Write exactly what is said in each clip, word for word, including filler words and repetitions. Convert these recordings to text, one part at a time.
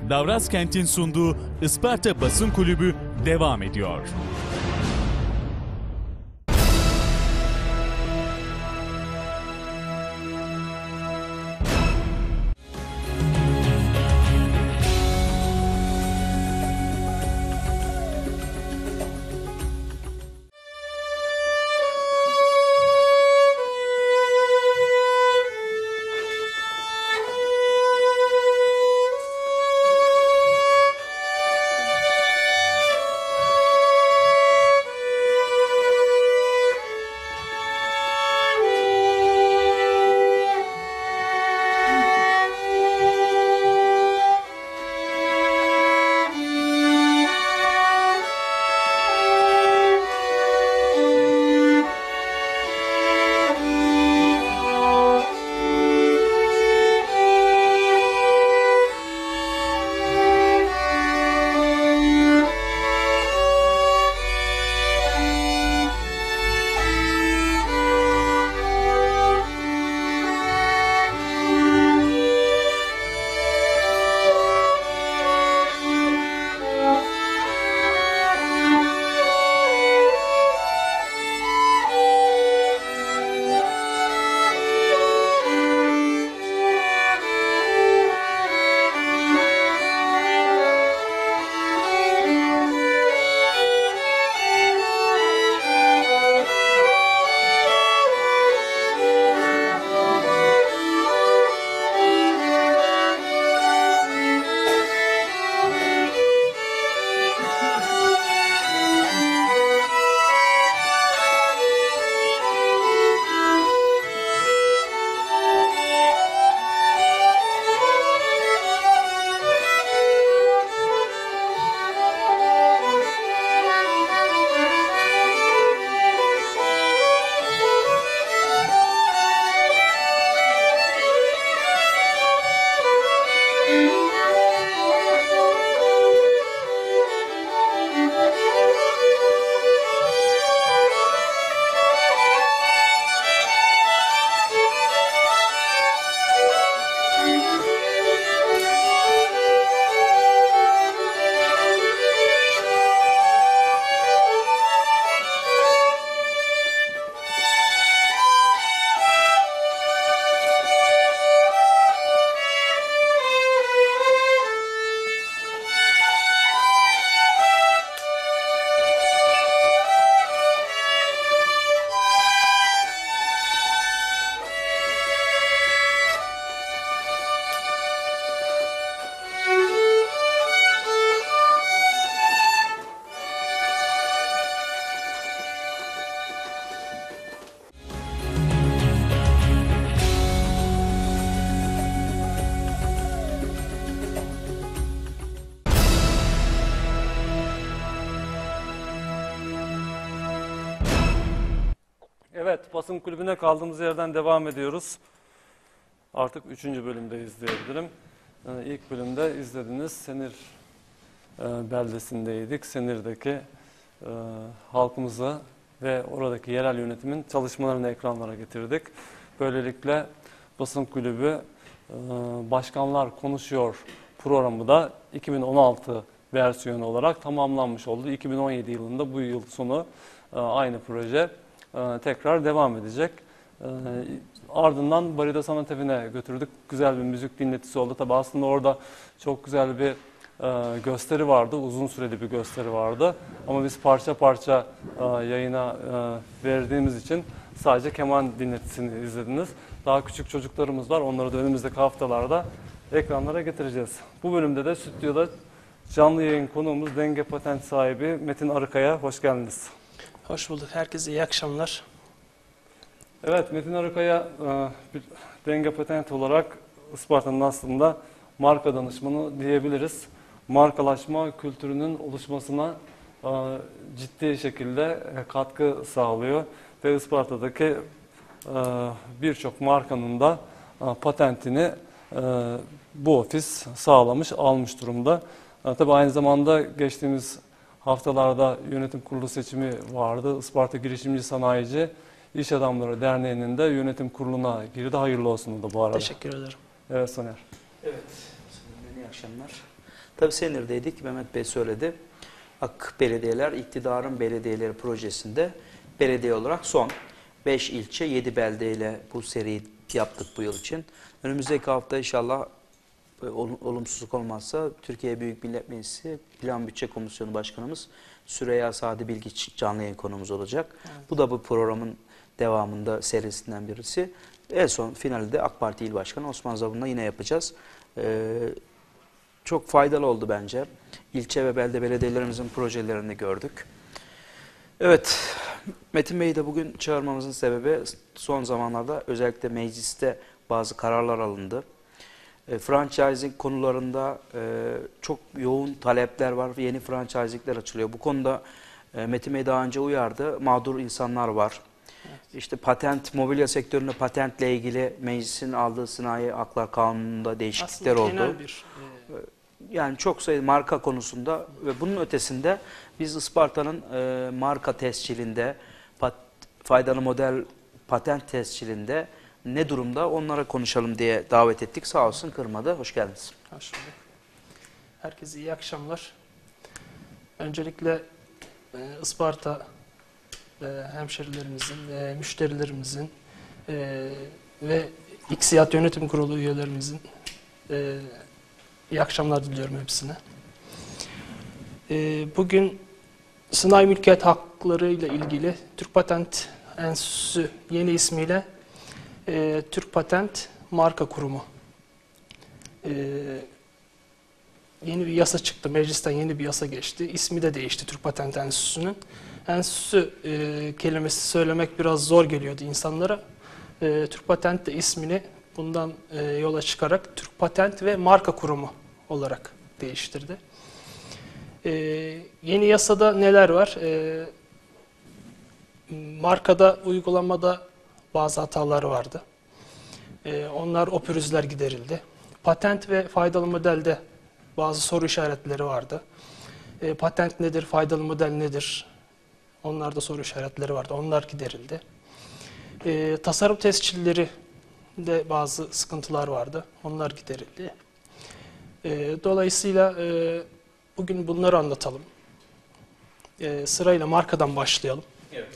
Davrazkent'in sunduğu Isparta Basın Kulübü devam ediyor. Evet, basın kulübüne kaldığımız yerden devam ediyoruz. Artık üçüncü bölümdeyiz diyebilirim. Ee, ilk bölümde izlediniz. Senir e, beldesindeydik. Senir'deki e, halkımıza ve oradaki yerel yönetimin çalışmalarını ekranlara getirdik. Böylelikle basın kulübü e, Başkanlar Konuşuyor programı da iki bin on altı versiyonu olarak tamamlanmış oldu. iki bin on yedi yılında bu yıl sonu e, aynı proje tekrar devam edecek. Ardından Barida Sanat Evi'ne götürdük. Güzel bir müzik dinletisi oldu. Tabi aslında orada çok güzel bir gösteri vardı. Uzun süreli bir gösteri vardı. Ama biz parça parça yayına verdiğimiz için sadece keman dinletisini izlediniz. Daha küçük çocuklarımız var. Onları da önümüzdeki haftalarda ekranlara getireceğiz. Bu bölümde de stüdyoda canlı yayın konuğumuz Denge Patent sahibi Metin Arıkaya. Hoş geldiniz. Hoş bulduk. Herkese iyi akşamlar. Evet, Metin Arıkaya bir Denge Patent olarak Isparta'nın aslında marka danışmanı diyebiliriz. Markalaşma kültürünün oluşmasına ciddi şekilde katkı sağlıyor ve Isparta'daki birçok markanın da patentini bu ofis sağlamış, almış durumda. Tabii aynı zamanda geçtiğimiz haftalarda yönetim kurulu seçimi vardı. Isparta Girişimci Sanayici İş Adamları Derneği'nin de yönetim kuruluna girdi. Hayırlı olsun da bu arada. Teşekkür ederim. Evet Soner. Evet, iyi akşamlar. Tabii Senir'deydik, Mehmet Bey söyledi. Ak Belediyeler, İktidarın Belediyeleri projesinde belediye olarak son beş ilçe, yedi beldeyle bu seriyi yaptık bu yıl için. Önümüzdeki hafta inşallah olumsuzluk olmazsa Türkiye Büyük Millet Meclisi Plan Bütçe Komisyonu Başkanımız Süreyya Sadi Bilgiç canlı yayın konumuz olacak. Evet. Bu da bu programın devamında serisinden birisi. En son finalde AK Parti İl Başkanı Osman Zabun'la yine yapacağız. Ee, çok faydalı oldu bence. İlçe ve belde belediyelerimizin projelerini gördük. Evet, Metin Bey'i de bugün çağırmamızın sebebi son zamanlarda özellikle mecliste bazı kararlar alındı. E, franchising konularında e, çok yoğun talepler var. Yeni franchisingler açılıyor. Bu konuda e, Metin Bey daha önce uyardı. Mağdur insanlar var. Evet. İşte patent, mobilya sektöründe patentle ilgili meclisin aldığı sanayi haklar kanununda değişiklikler aslında oldu. Genel bir, e... Yani çok sayıda marka konusunda ve bunun ötesinde biz Isparta'nın e, marka tescilinde, pat, faydalı model patent tescilinde ne durumda onlara konuşalım diye davet ettik. Sağ olsun kırmadı. Hoş geldiniz. Hoş bulduk. Herkese iyi akşamlar. Öncelikle e, Isparta e, hemşerilerimizin, e, müşterilerimizin e, ve İKSİAD Yönetim Kurulu üyelerimizin e, iyi akşamlar diliyorum hepsine. E, bugün sanayi mülkiyet hakları ile ilgili Türk Patent Enstitüsü yeni ismiyle e, Türk Patent Marka Kurumu e, yeni bir yasa çıktı. Meclisten yeni bir yasa geçti. İsmi de değişti Türk Patent Enstitüsü'nün. Enstitüsü e, kelimesi söylemek biraz zor geliyordu insanlara. E, Türk Patent de ismini bundan e, yola çıkarak Türk Patent ve Marka Kurumu olarak değiştirdi. E, yeni yasada neler var? E, markada, uygulamada bazı hatalar vardı. E, onlar, o pürüzler giderildi. Patent ve faydalı modelde bazı soru işaretleri vardı. E, patent nedir, faydalı model nedir? Onlarda soru işaretleri vardı. Onlar giderildi. E, tasarım tescilleri de bazı sıkıntılar vardı. Onlar giderildi. E, dolayısıyla e, bugün bunları anlatalım. E, sırayla markadan başlayalım. Evet.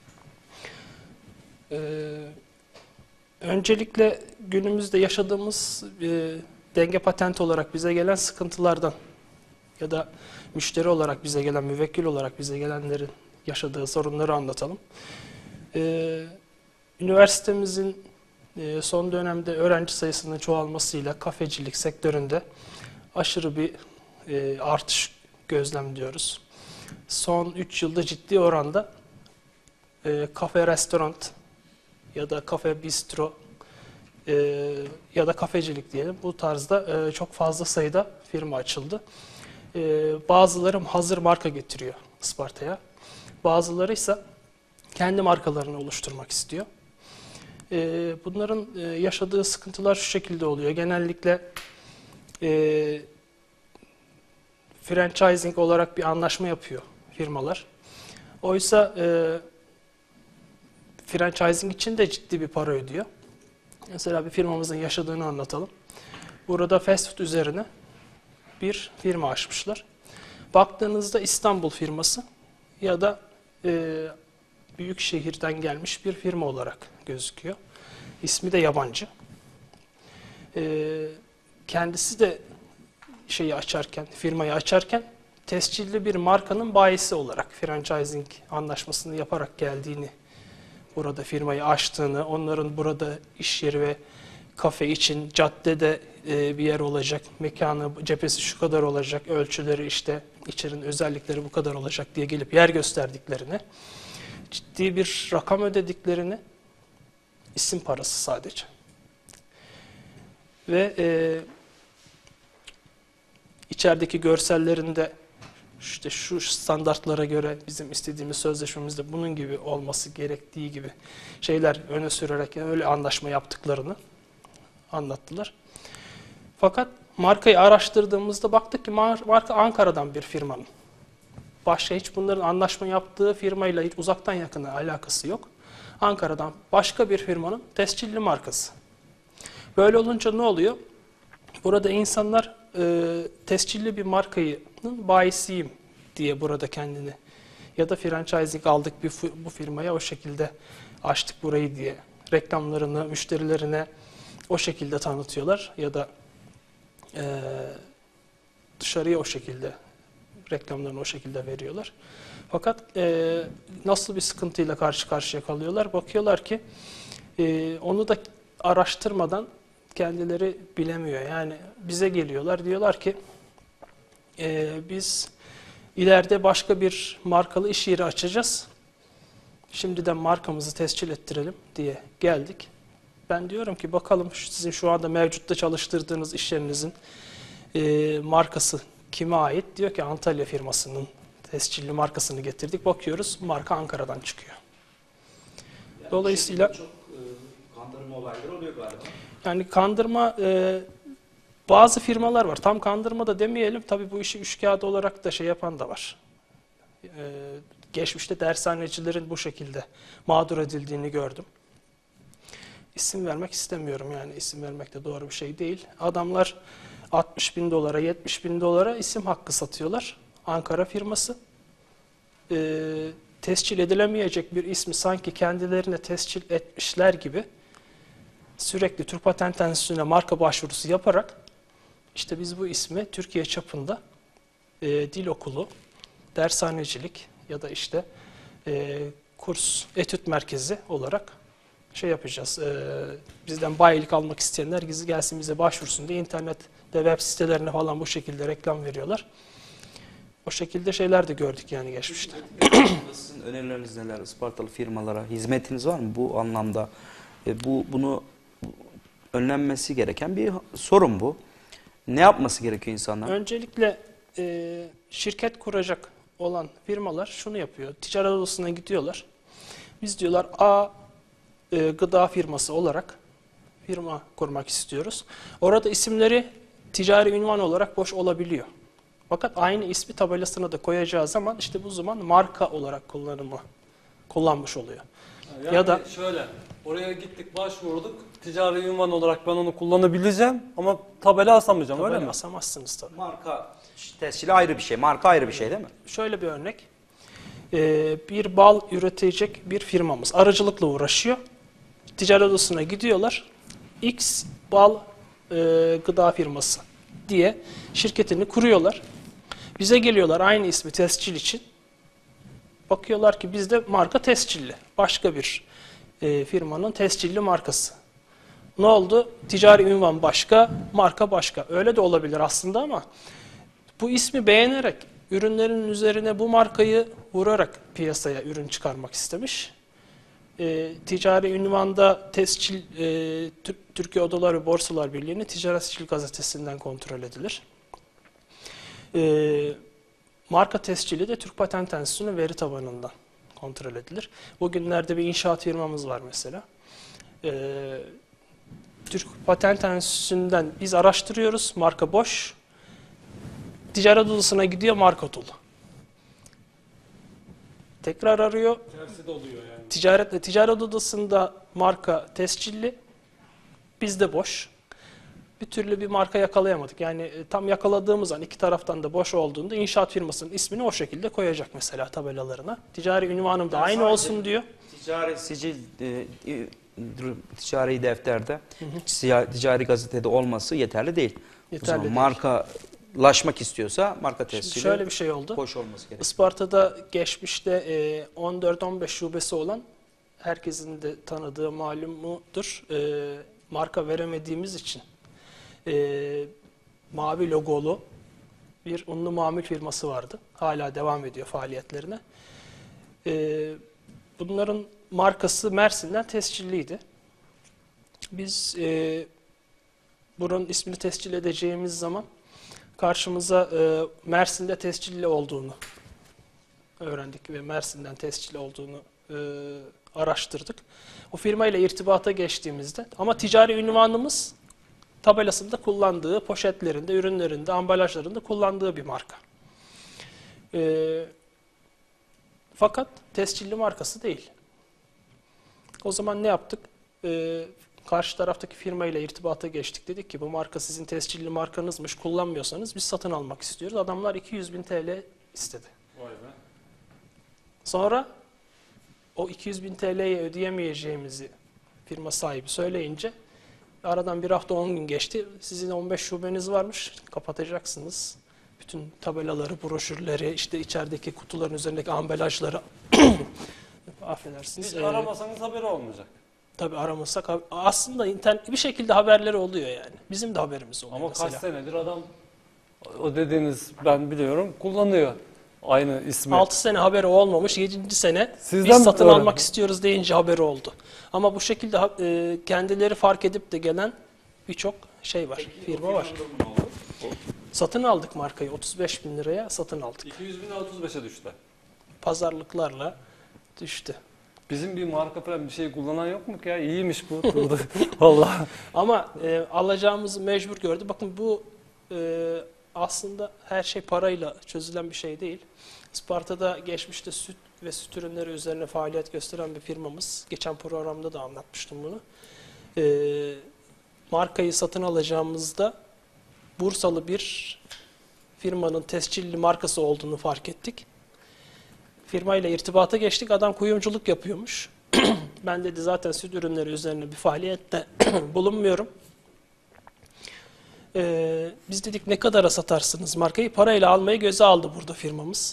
E, öncelikle günümüzde yaşadığımız e, denge patenti olarak bize gelen sıkıntılardan ya da müşteri olarak bize gelen, müvekkil olarak bize gelenlerin yaşadığı sorunları anlatalım. E, üniversitemizin son dönemde öğrenci sayısının çoğalmasıyla kafecilik sektöründe aşırı bir e, artış gözlemliyoruz. Son üç yılda ciddi oranda e, kafe, restoran ya da kafe, bistro e, ya da kafecilik diyelim. Bu tarzda e, çok fazla sayıda firma açıldı. E, bazıları hazır marka getiriyor Isparta'ya. Bazıları ise kendi markalarını oluşturmak istiyor. Bunların yaşadığı sıkıntılar şu şekilde oluyor. Genellikle e, franchising olarak bir anlaşma yapıyor firmalar. Oysa e, franchising için de ciddi bir para ödüyor. Mesela bir firmamızın yaşadığını anlatalım. Burada fast food üzerine bir firma açmışlar. Baktığınızda İstanbul firması ya da e, büyük şehirden gelmiş bir firma olarak gözüküyor. İsmi de yabancı. Ee, kendisi de şeyi açarken, firmayı açarken tescilli bir markanın bayisi olarak franchising anlaşmasını yaparak geldiğini, burada firmayı açtığını, onların burada iş yeri ve kafe için caddede e, bir yer olacak, mekanı, cephesi şu kadar olacak, ölçüleri işte içerinin özellikleri bu kadar olacak diye gelip yer gösterdiklerini, ciddi bir rakam ödediklerini, isim parası sadece. Ve e, içerideki görsellerinde işte şu standartlara göre bizim istediğimiz sözleşmemizde bunun gibi olması gerektiği gibi şeyler öne sürerek öyle anlaşma yaptıklarını anlattılar. Fakat markayı araştırdığımızda baktık ki marka Ankara'dan bir firmanın. Başka hiç bunların anlaşma yaptığı firmayla hiç uzaktan yakına alakası yok. Ankara'dan başka bir firmanın tescilli markası. Böyle olunca ne oluyor? Burada insanlar e, tescilli bir markanın bayisiyim diye burada kendini ya da franchising aldık bir, bu firmaya o şekilde açtık burayı diye reklamlarını müşterilerine o şekilde tanıtıyorlar ya da e, dışarıya o şekilde reklamlarını o şekilde veriyorlar. Fakat e, nasıl bir sıkıntıyla karşı karşıya kalıyorlar? Bakıyorlar ki e, onu da araştırmadan kendileri bilemiyor. Yani bize geliyorlar diyorlar ki e, biz ileride başka bir markalı iş yeri açacağız. Şimdiden markamızı tescil ettirelim diye geldik. Ben diyorum ki bakalım sizin şu anda mevcutta çalıştırdığınız iş yerinizin e, markası kime ait? Diyor ki Antalya firmasının tescilli markasını getirdik. Bakıyoruz marka Ankara'dan çıkıyor. Yani Dolayısıyla çok e, kandırma olayları oluyor galiba. Yani kandırma e, bazı firmalar var. Tam kandırma da demeyelim. Tabii bu işi üç kağıt olarak da şey yapan da var. E, geçmişte dershanecilerin bu şekilde mağdur edildiğini gördüm. İsim vermek istemiyorum yani isim vermek de doğru bir şey değil. Adamlar altmış bin dolara, yetmiş bin dolara isim hakkı satıyorlar. Ankara firması. E, tescil edilemeyecek bir ismi sanki kendilerine tescil etmişler gibi sürekli Türk Patent Enstitüsü'ne marka başvurusu yaparak işte biz bu ismi Türkiye çapında e, dil okulu, dershanecilik ya da işte e, kurs, etüt merkezi olarak şey yapacağız. E, bizden bayilik almak isteyenler gelsin bize başvursun diye internette web sitelerine falan bu şekilde reklam veriyorlar. O şekilde şeyler de gördük yani geçmişte. Sizin önerileriniz neler? Ispartalı firmalara hizmetiniz var mı bu anlamda? E, bu bunu önlenmesi gereken bir sorun bu. Ne yapması gerekiyor insanlar? Öncelikle e, şirket kuracak olan firmalar şunu yapıyor. Ticaret odasına gidiyorlar. Biz diyorlar A e, gıda firması olarak firma kurmak istiyoruz. Orada isimleri ticari ünvan olarak boş olabiliyor. Fakat aynı ismi tabelasına da koyacağı zaman işte bu zaman marka olarak kullanımı kullanmış oluyor. Yani ya da şöyle, oraya gittik, başvurduk. Ticari ünvan olarak ben onu kullanabileceğim ama tabela asamayacağım, öyle tabela mi? asamazsınız tabii. Marka tescili ayrı bir şey. Marka ayrı bir şey değil mi? Şöyle bir örnek. Ee, bir bal üretecek bir firmamız aracılıkla uğraşıyor. Ticaret odasına gidiyorlar. X bal e, gıda firması diye şirketini kuruyorlar. Bize geliyorlar aynı ismi tescil için. Bakıyorlar ki bizde marka tescilli. Başka bir e, firmanın tescilli markası. Ne oldu? Ticari ünvan başka, marka başka. Öyle de olabilir aslında ama bu ismi beğenerek ürünlerin üzerine bu markayı vurarak piyasaya ürün çıkarmak istemiş. E, ticari ünvanda tescil e, Türkiye Odalar ve Borsalar Birliği'nin Ticaret Tescil Gazetesi'nden kontrol edilir. E, marka tescili de Türk Patent Enstitüsü'nün veri tabanından kontrol edilir. Bugünlerde bir inşaat firmamız var mesela. E, Türk Patent Enstitüsü'nden biz araştırıyoruz, marka boş. Ticaret odasına gidiyor, marka dolu. Tekrar arıyor. Tersi de oluyor yani. Ticaret, ticaret odasında marka tescilli, bizde boş. Bir türlü bir marka yakalayamadık. Yani tam yakaladığımız an iki taraftan da boş olduğunda inşaat firmasının ismini o şekilde koyacak mesela tabelalarına. Ticari ünvanım da Yani aynı olsun diyor. Ticari sicil, e, e, ticari defterde, hı hı. ticari gazetede olması yeterli değil. Yeterli o zaman değil. markalaşmak istiyorsa marka tescili şöyle bir şey oldu. hoş olması gerekiyor. Isparta'da geçmişte on dört on beş şubesi olan, herkesin de tanıdığı malumudur, marka veremediğimiz için e, mavi logolu bir unlu mamul firması vardı. Hala devam ediyor faaliyetlerine. E, bunların markası Mersin'den tescilliydi. Biz e, bunun ismini tescil edeceğimiz zaman karşımıza e, Mersin'de tescilli olduğunu öğrendik ve Mersin'den tescilli olduğunu e, araştırdık. O firmayla irtibata geçtiğimizde ama ticari ünvanımız tabelasında kullandığı, poşetlerinde, ürünlerinde, ambalajlarında kullandığı bir marka. E, fakat tescilli markası değil. O zaman ne yaptık? E, Karşı taraftaki firmayla irtibata geçtik. Dedik ki bu marka sizin tescilli markanızmış, kullanmıyorsanız biz satın almak istiyoruz. Adamlar iki yüz bin T L istedi. Vay be. Sonra o iki yüz bin T L'yi ödeyemeyeceğimizi firma sahibi söyleyince aradan bir hafta on gün geçti. Sizin on beş şubeniz varmış, kapatacaksınız. Bütün tabelaları, broşürleri, işte içerideki kutuların üzerindeki ambalajları affedersiniz. Hiç Ee, aramasanız haberi olmayacak. tabii aramasak aslında internet bir şekilde haberleri oluyor yani. Bizim de haberimiz oluyor Ama mesela. kaç senedir adam o dediğiniz ben biliyorum kullanıyor aynı ismi. altı sene haberi olmamış, yedinci sene Sizden biz satın öğrendim. almak istiyoruz deyince haberi oldu. Ama bu şekilde e, kendileri fark edip de gelen birçok şey var, firma var. Satın aldık markayı otuz beş bin liraya satın aldık. iki yüz bin otuz beşe düştü. Pazarlıklarla düştü. Bizim bir marka falan bir şey kullanan yok mu ki ya? İyiymiş bu. Durdu. Vallahi. Ama e, alacağımızı mecbur gördü. Bakın bu e, aslında her şey parayla çözülen bir şey değil. Isparta'da geçmişte süt ve süt ürünleri üzerine faaliyet gösteren bir firmamız. Geçen programda da anlatmıştım bunu. E, markayı satın alacağımızda Bursalı bir firmanın tescilli markası olduğunu fark ettik. Firmayla irtibata geçtik. Adam kuyumculuk yapıyormuş. Ben dedi zaten süt ürünleri üzerine bir faaliyette bulunmuyorum. Ee, biz dedik ne kadara satarsınız markayı? Parayla almayı göze aldı burada firmamız.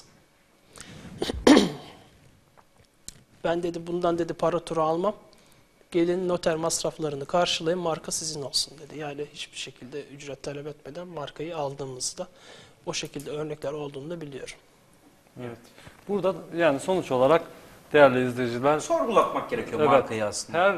Ben dedi bundan dedi para turu almam. Gelin noter masraflarını karşılayın, marka sizin olsun dedi. Yani hiçbir şekilde ücret talep etmeden markayı aldığımızda o şekilde örnekler olduğunu da biliyorum. Evet. Burada yani sonuç olarak değerli izleyiciler Sorgulatmak gerekiyor Evet. markayı aslında. her e,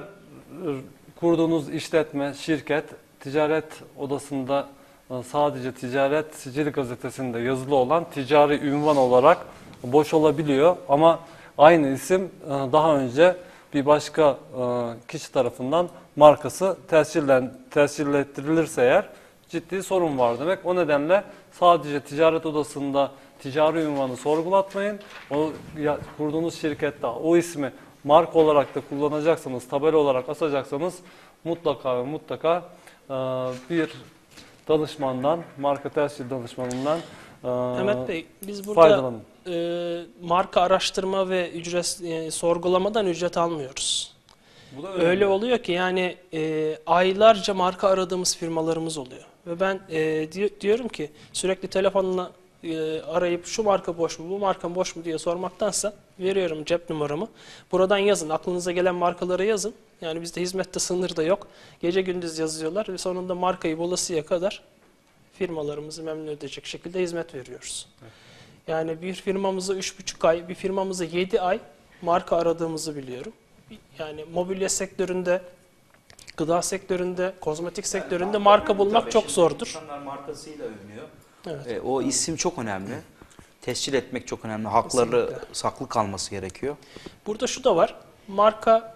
kurduğunuz işletme, şirket ticaret odasında e, sadece ticaret sicili gazetesinde yazılı olan ticari ünvan olarak boş olabiliyor ama aynı isim e, daha önce bir başka e, kişi tarafından markası tescillen, tescillettirilirse eğer ciddi sorun var demek. O nedenle sadece ticaret odasında ticari ünvanı sorgulatmayın. O ya, kurduğunuz şirkette o ismi marka olarak da kullanacaksanız, tabela olarak asacaksanız mutlaka ve mutlaka e, bir danışmandan, marka tescil danışmanından e, Mehmet Bey, biz burada faydalanın. e, marka araştırma ve ücret e, sorgulamadan ücret almıyoruz. Bu da Öyle oluyor ki yani e, aylarca marka aradığımız firmalarımız oluyor. Ve ben e, di- diyorum ki sürekli telefonla e, arayıp şu marka boş mu, bu marka boş mu diye sormaktansa veriyorum cep numaramı. Buradan yazın, aklınıza gelen markaları yazın. Yani bizde hizmette sınır da yok. Gece gündüz yazıyorlar ve sonunda markayı bulasıya kadar firmalarımızı memnun edecek şekilde hizmet veriyoruz. Yani bir firmamıza üç buçuk ay, bir firmamıza yedi ay marka aradığımızı biliyorum. Yani mobilya sektöründe, gıda sektöründe, kozmetik sektöründe marka bulmak Tabii çok şimdi zordur. İnsanlar markasıyla övünüyor. Evet. E, o isim çok önemli. Tescil etmek çok önemli. Hakları Kesinlikle. saklı kalması gerekiyor. Burada şu da var. Marka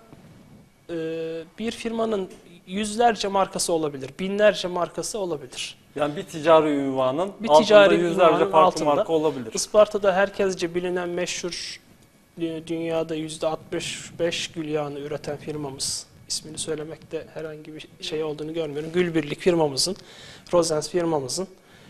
e, bir firmanın yüzlerce markası olabilir, binlerce markası olabilir. Yani bir ticari ünvanın Bir altında ticari yüzlerce ünvanın farklı altında marka olabilir. Isparta'da herkesce bilinen meşhur dü- dünyada yüzde altmış beş gül yağını üreten firmamız. İsmini söylemekte herhangi bir şey olduğunu görmüyorum. Gülbirlik firmamızın, Rosens firmamızın.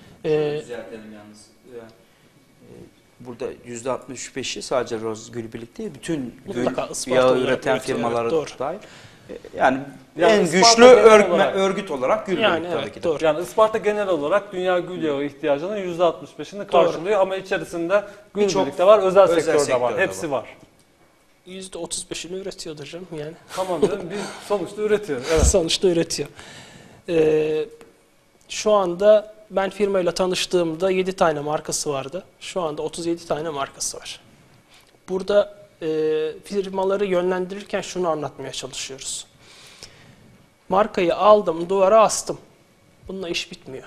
e, Düzeltelim yalnız. Yani, e, burada yüzde altmış beşi sadece Roz Gülbirlik değil, bütün Mutlaka gül Isparta yağı olarak üreten üretiyor, firmaları evet, doğru. dahil. E, Yani, Yani en Isparta güçlü genel örgüt, olarak- örgüt olarak Gülbirlik Yani tabii evet, ki de. doğru. Yani Isparta genel olarak dünya gül yağı ihtiyacının yüzde altmış beşini karşılıyor ama içerisinde Birçok Gülbirlik de var, özel, özel sektörde sektörde var. var. Hepsi var. yüzde otuz beşini üretiyordur canım yani. Tamam canım bir sonuçta üretiyor. Evet. Sonuçta üretiyor. Ee, şu anda ben firmayla tanıştığımda yedi tane markası vardı. Şu anda otuz yedi tane markası var. Burada e, firmaları yönlendirirken şunu anlatmaya çalışıyoruz. Markayı aldım, duvara astım. Bununla iş bitmiyor.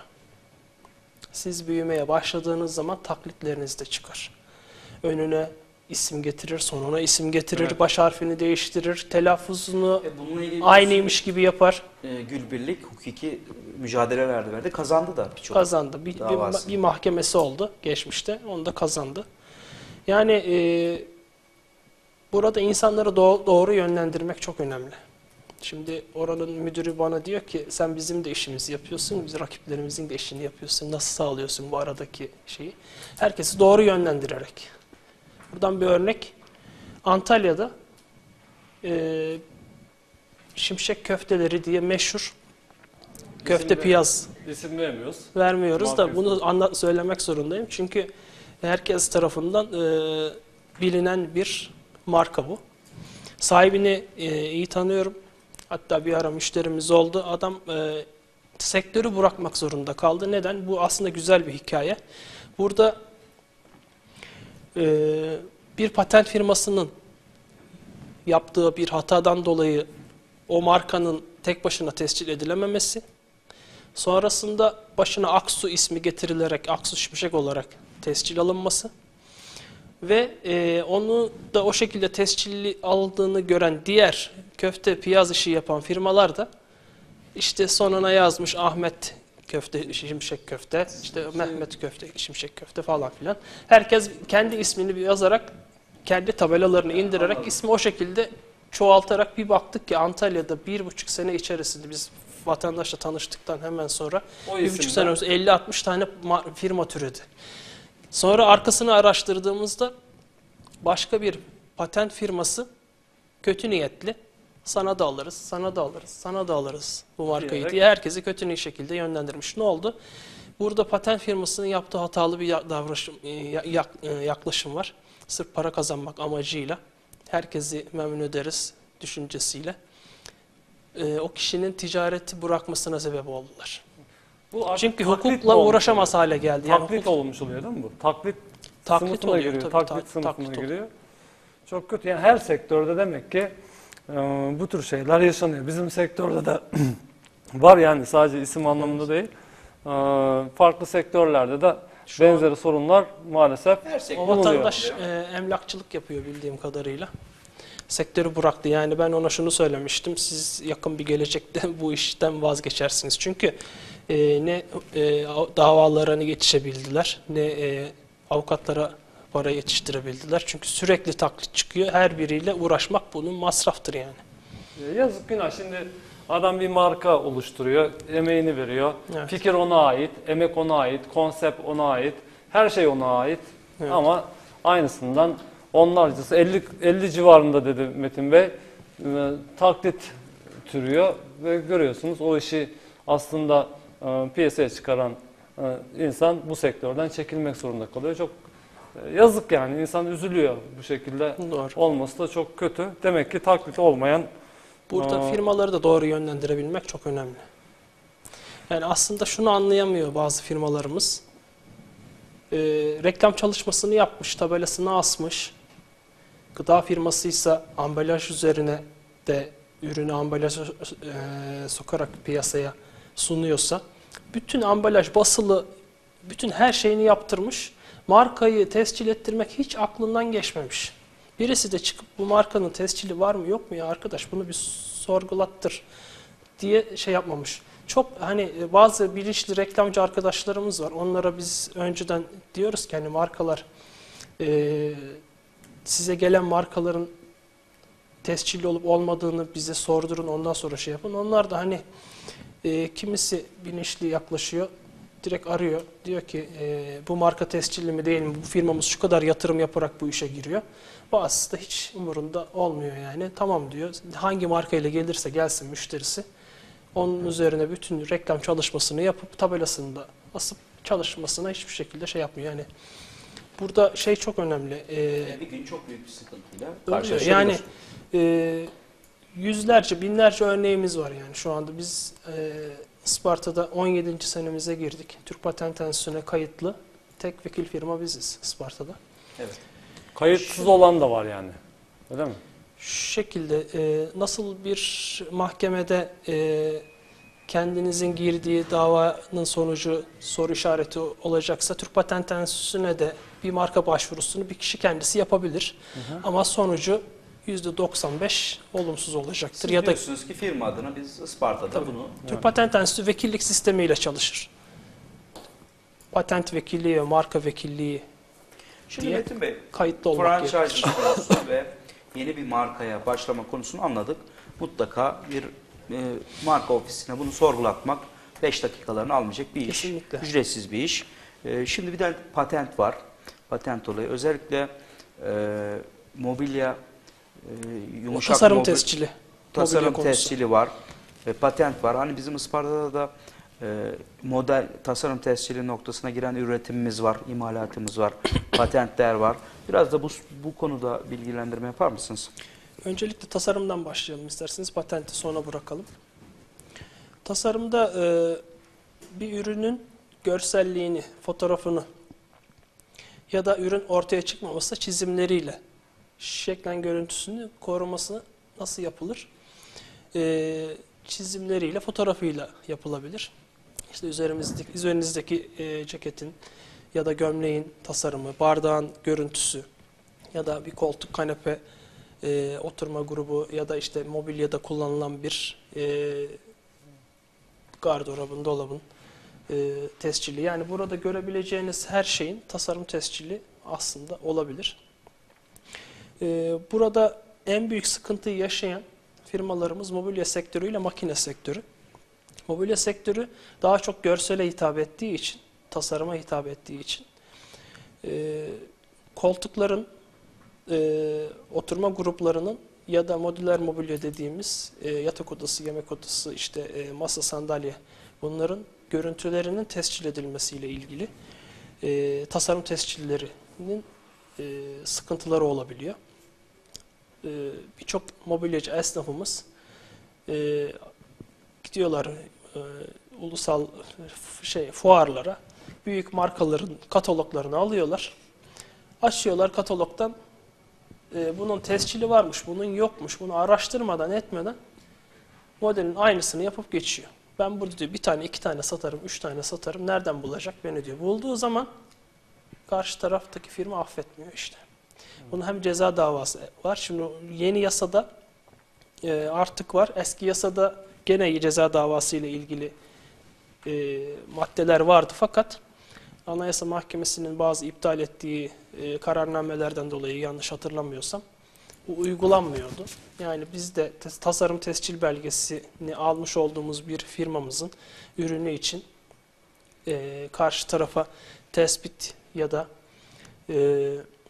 Siz büyümeye başladığınız zaman taklitleriniz de çıkar. Önüne isim getirir, sonuna isim getirir, Evet. baş harfini değiştirir, telaffuzunu E, bununla ilgili aynıymış gibi yapar. e, Gülbirlik hukuki mücadele verdi verdi. Kazandı da birçok. Kazandı. Bir, bir, davası. bir mahkemesi oldu geçmişte. Onu da kazandı. Yani e, burada insanları doğ- doğru yönlendirmek çok önemli. Şimdi oranın müdürü bana diyor ki sen bizim de işimizi yapıyorsun, biz rakiplerimizin de işini yapıyorsun. Nasıl sağlıyorsun bu aradaki şeyi? Herkesi doğru yönlendirerek. Buradan bir örnek. Antalya'da e, Şimşek köfteleri diye meşhur köfte İsim piyaz İsim vermiyoruz. vermiyoruz da Marka bunu anla söylemek zorundayım. Çünkü herkes tarafından e, bilinen bir marka bu. Sahibini e, iyi tanıyorum. Hatta bir ara müşterimiz oldu. Adam e, sektörü bırakmak zorunda kaldı. Neden? Bu aslında güzel bir hikaye. Burada e, bir patent firmasının yaptığı bir hatadan dolayı o markanın tek başına tescil edilememesi, sonrasında başına Aksu ismi getirilerek Aksu Şimşek olarak tescil alınması ve e, onu da o şekilde tescilli aldığını gören diğer köfte piyaz işi yapan firmalar da işte sonuna yazmış Ahmet köfte Şimşek köfte, işte Mehmet köfte Şimşek köfte falan filan. Herkes kendi ismini yazarak, kendi tabelalarını indirerek ismi o şekilde çoğaltarak bir baktık ki Antalya'da bir buçuk sene içerisinde biz vatandaşla tanıştıktan hemen sonra O bir buçuk isimden- sene önce elli altmış tane firma türedi. Sonra arkasını araştırdığımızda başka bir patent firması kötü niyetli sana da alırız, sana da alırız, sana da alırız bu markayı Diyerek. diye herkesi kötü şekilde yönlendirmiş. Ne oldu? Burada patent firmasının yaptığı hatalı bir davranışım, yaklaşım var. Sırf para kazanmak amacıyla herkesi memnun ederiz düşüncesiyle o kişinin ticareti bırakmasına sebep oldular. Bu artık Çünkü taklit hukukla olmuş uğraşamaz oluyor. hale geldi. Yani Taklit hukuk- olmuş oluyor değil mi bu? Taklit, Taklit sınıfına oluyor, giriyor. tabii, taklit ta- sınıfına taklit oluyor. giriyor. Çok kötü. Yani her sektörde demek ki e, bu tür şeyler yaşanıyor. Bizim sektörde de var yani sadece isim anlamında değil. E, farklı sektörlerde de Şu an- benzeri sorunlar maalesef Her sektör O bulunuyor. vatandaş e, emlakçılık yapıyor bildiğim kadarıyla. Sektörü bıraktı. Yani ben ona şunu söylemiştim. Siz yakın bir gelecekte bu işten vazgeçersiniz. Çünkü e, ne e, davalara ne yetişebildiler, ne e, avukatlara para yetiştirebildiler. Çünkü sürekli taklit çıkıyor. Her biriyle uğraşmak bunun masraftır yani. E, Yazık günah. Şimdi adam bir marka oluşturuyor, emeğini veriyor. Evet. Fikir ona ait, emek ona ait, konsept ona ait, her şey ona ait. Evet. Ama aynısından onlarcası elli, elli civarında dedi Metin Bey, e, taklit türüyor ve görüyorsunuz o işi aslında e, piyasaya çıkaran e, insan bu sektörden çekilmek zorunda kalıyor. Çok e, yazık yani, insan üzülüyor bu şekilde Doğru. olması da çok kötü. Demek ki taklit olmayan Burada Aa. firmaları da doğru yönlendirebilmek çok önemli. Yani aslında şunu anlayamıyor bazı firmalarımız. Ee, reklam çalışmasını yapmış, tabelasını asmış. Gıda firmasıysa ambalaj üzerine de ürünü ambalaja e, sokarak piyasaya sunuyorsa, bütün ambalaj basılı, bütün her şeyini yaptırmış. Markayı tescil ettirmek hiç aklından geçmemiş. Birisi de çıkıp bu markanın tescili var mı yok mu ya arkadaş bunu bir sorgulattır diye şey yapmamış. Çok hani bazı bilinçli reklamcı arkadaşlarımız var. Onlara biz önceden diyoruz ki hani markalar e, size gelen markaların tescilli olup olmadığını bize sordurun ondan sonra şey yapın. Onlar da hani e, kimisi bilinçli yaklaşıyor. Direkt arıyor. Diyor ki e, bu marka tescilli mi değil mi? Bu firmamız şu kadar yatırım yaparak bu işe giriyor. Bazısı da hiç umurunda olmuyor yani. Tamam diyor. Hangi markayla gelirse gelsin müşterisi. Onun üzerine bütün reklam çalışmasını yapıp tabelasını da asıp çalışmasına hiçbir şekilde şey yapmıyor. Yani burada şey çok önemli. E, Bir gün çok büyük bir sıkıntıyla oluyor. karşılaşabiliyoruz. Yani e, yüzlerce, binlerce örneğimiz var yani. Şu anda biz e, Isparta'da on yedinci senemize girdik. Türk Patent Enstitüsü'ne kayıtlı tek vekil firma biziz Isparta'da. Evet. kayıtsız olan da var yani. Öyle mi? Şu şekilde e, nasıl bir mahkemede e, kendinizin girdiği davanın sonucu soru işareti olacaksa Türk Patent Enstitüsü'ne de bir marka başvurusunu bir kişi kendisi yapabilir. Hı hı. Ama sonucu yüzde doksan beş olumsuz olacaktır. Siz ya da diyorsunuz ki firma adına biz Isparta'da Tabii. bunu Türk Evet. Patent Enstitüsü vekillik sistemiyle çalışır. Patent vekilliği ve marka vekilliği Şimdi diye Metin Bey, kayıtlı olmak gerekir. franchise konusu ve yeni bir markaya başlama konusunu anladık. mutlaka bir e, marka ofisine bunu sorgulatmak beş dakikalarını almayacak bir iş. Kesinlikle. Ücretsiz bir iş. E, şimdi bir de patent var. Patent olayı. Özellikle e, mobilya, e, yumuşak Tasarım mobil- tescili. tasarım mobilya konusu. tescili var ve patent var. Hani bizim Isparta'da da e, model tasarım tescili noktasına giren üretimimiz var, imalatımız var, patentler var. Biraz da bu bu konuda bilgilendirme yapar mısınız? Öncelikle tasarımdan başlayalım isterseniz. Patenti sona bırakalım. Tasarımda e, bir ürünün görselliğini, fotoğrafını ya da ürün ortaya çıkmaması çizimleriyle şeklen görüntüsünü koruması nasıl yapılır? E, çizimleriyle, fotoğrafıyla yapılabilir. İşte üzerimizdeki, üzerinizdeki e, ceketin ya da gömleğin tasarımı, bardağın görüntüsü ya da bir koltuk, kanepe, e, oturma grubu ya da işte mobilyada kullanılan bir e, gardırobun, dolabın e, tescili. Yani burada görebileceğiniz her şeyin tasarım tescili aslında olabilir. E, burada en büyük sıkıntıyı yaşayan firmalarımız mobilya sektörü ile makine sektörü. Mobilya sektörü daha çok görsele hitap ettiği için, tasarıma hitap ettiği için e, koltukların, e, oturma gruplarının ya da modüler mobilya dediğimiz e, yatak odası, yemek odası, işte e, masa, sandalye, bunların görüntülerinin tescil edilmesiyle ilgili e, tasarım tescillerinin e, sıkıntıları olabiliyor. E, Birçok mobilyacı esnafımız e, gidiyorlar e, ulusal şey fuarlara, büyük markaların kataloglarını alıyorlar, açıyorlar katalogdan. E, bunun tescili varmış, bunun yokmuş, bunu araştırmadan etmeden modelin aynısını yapıp geçiyor. Ben burada diyor bir tane, iki tane satarım, üç tane satarım. Nereden bulacak beni diyor. Bulduğu zaman karşı taraftaki firma affetmiyor işte. Bunun hem ceza davası var. Şimdi yeni yasada e, artık var. Eski yasada gene ceza davası ile ilgili e, maddeler vardı fakat Anayasa Mahkemesi'nin bazı iptal ettiği e, kararnamelerden dolayı yanlış hatırlamıyorsam bu uygulanmıyordu. Yani biz de tasarım tescil belgesini almış olduğumuz bir firmamızın ürünü için e, karşı tarafa tespit ya da e,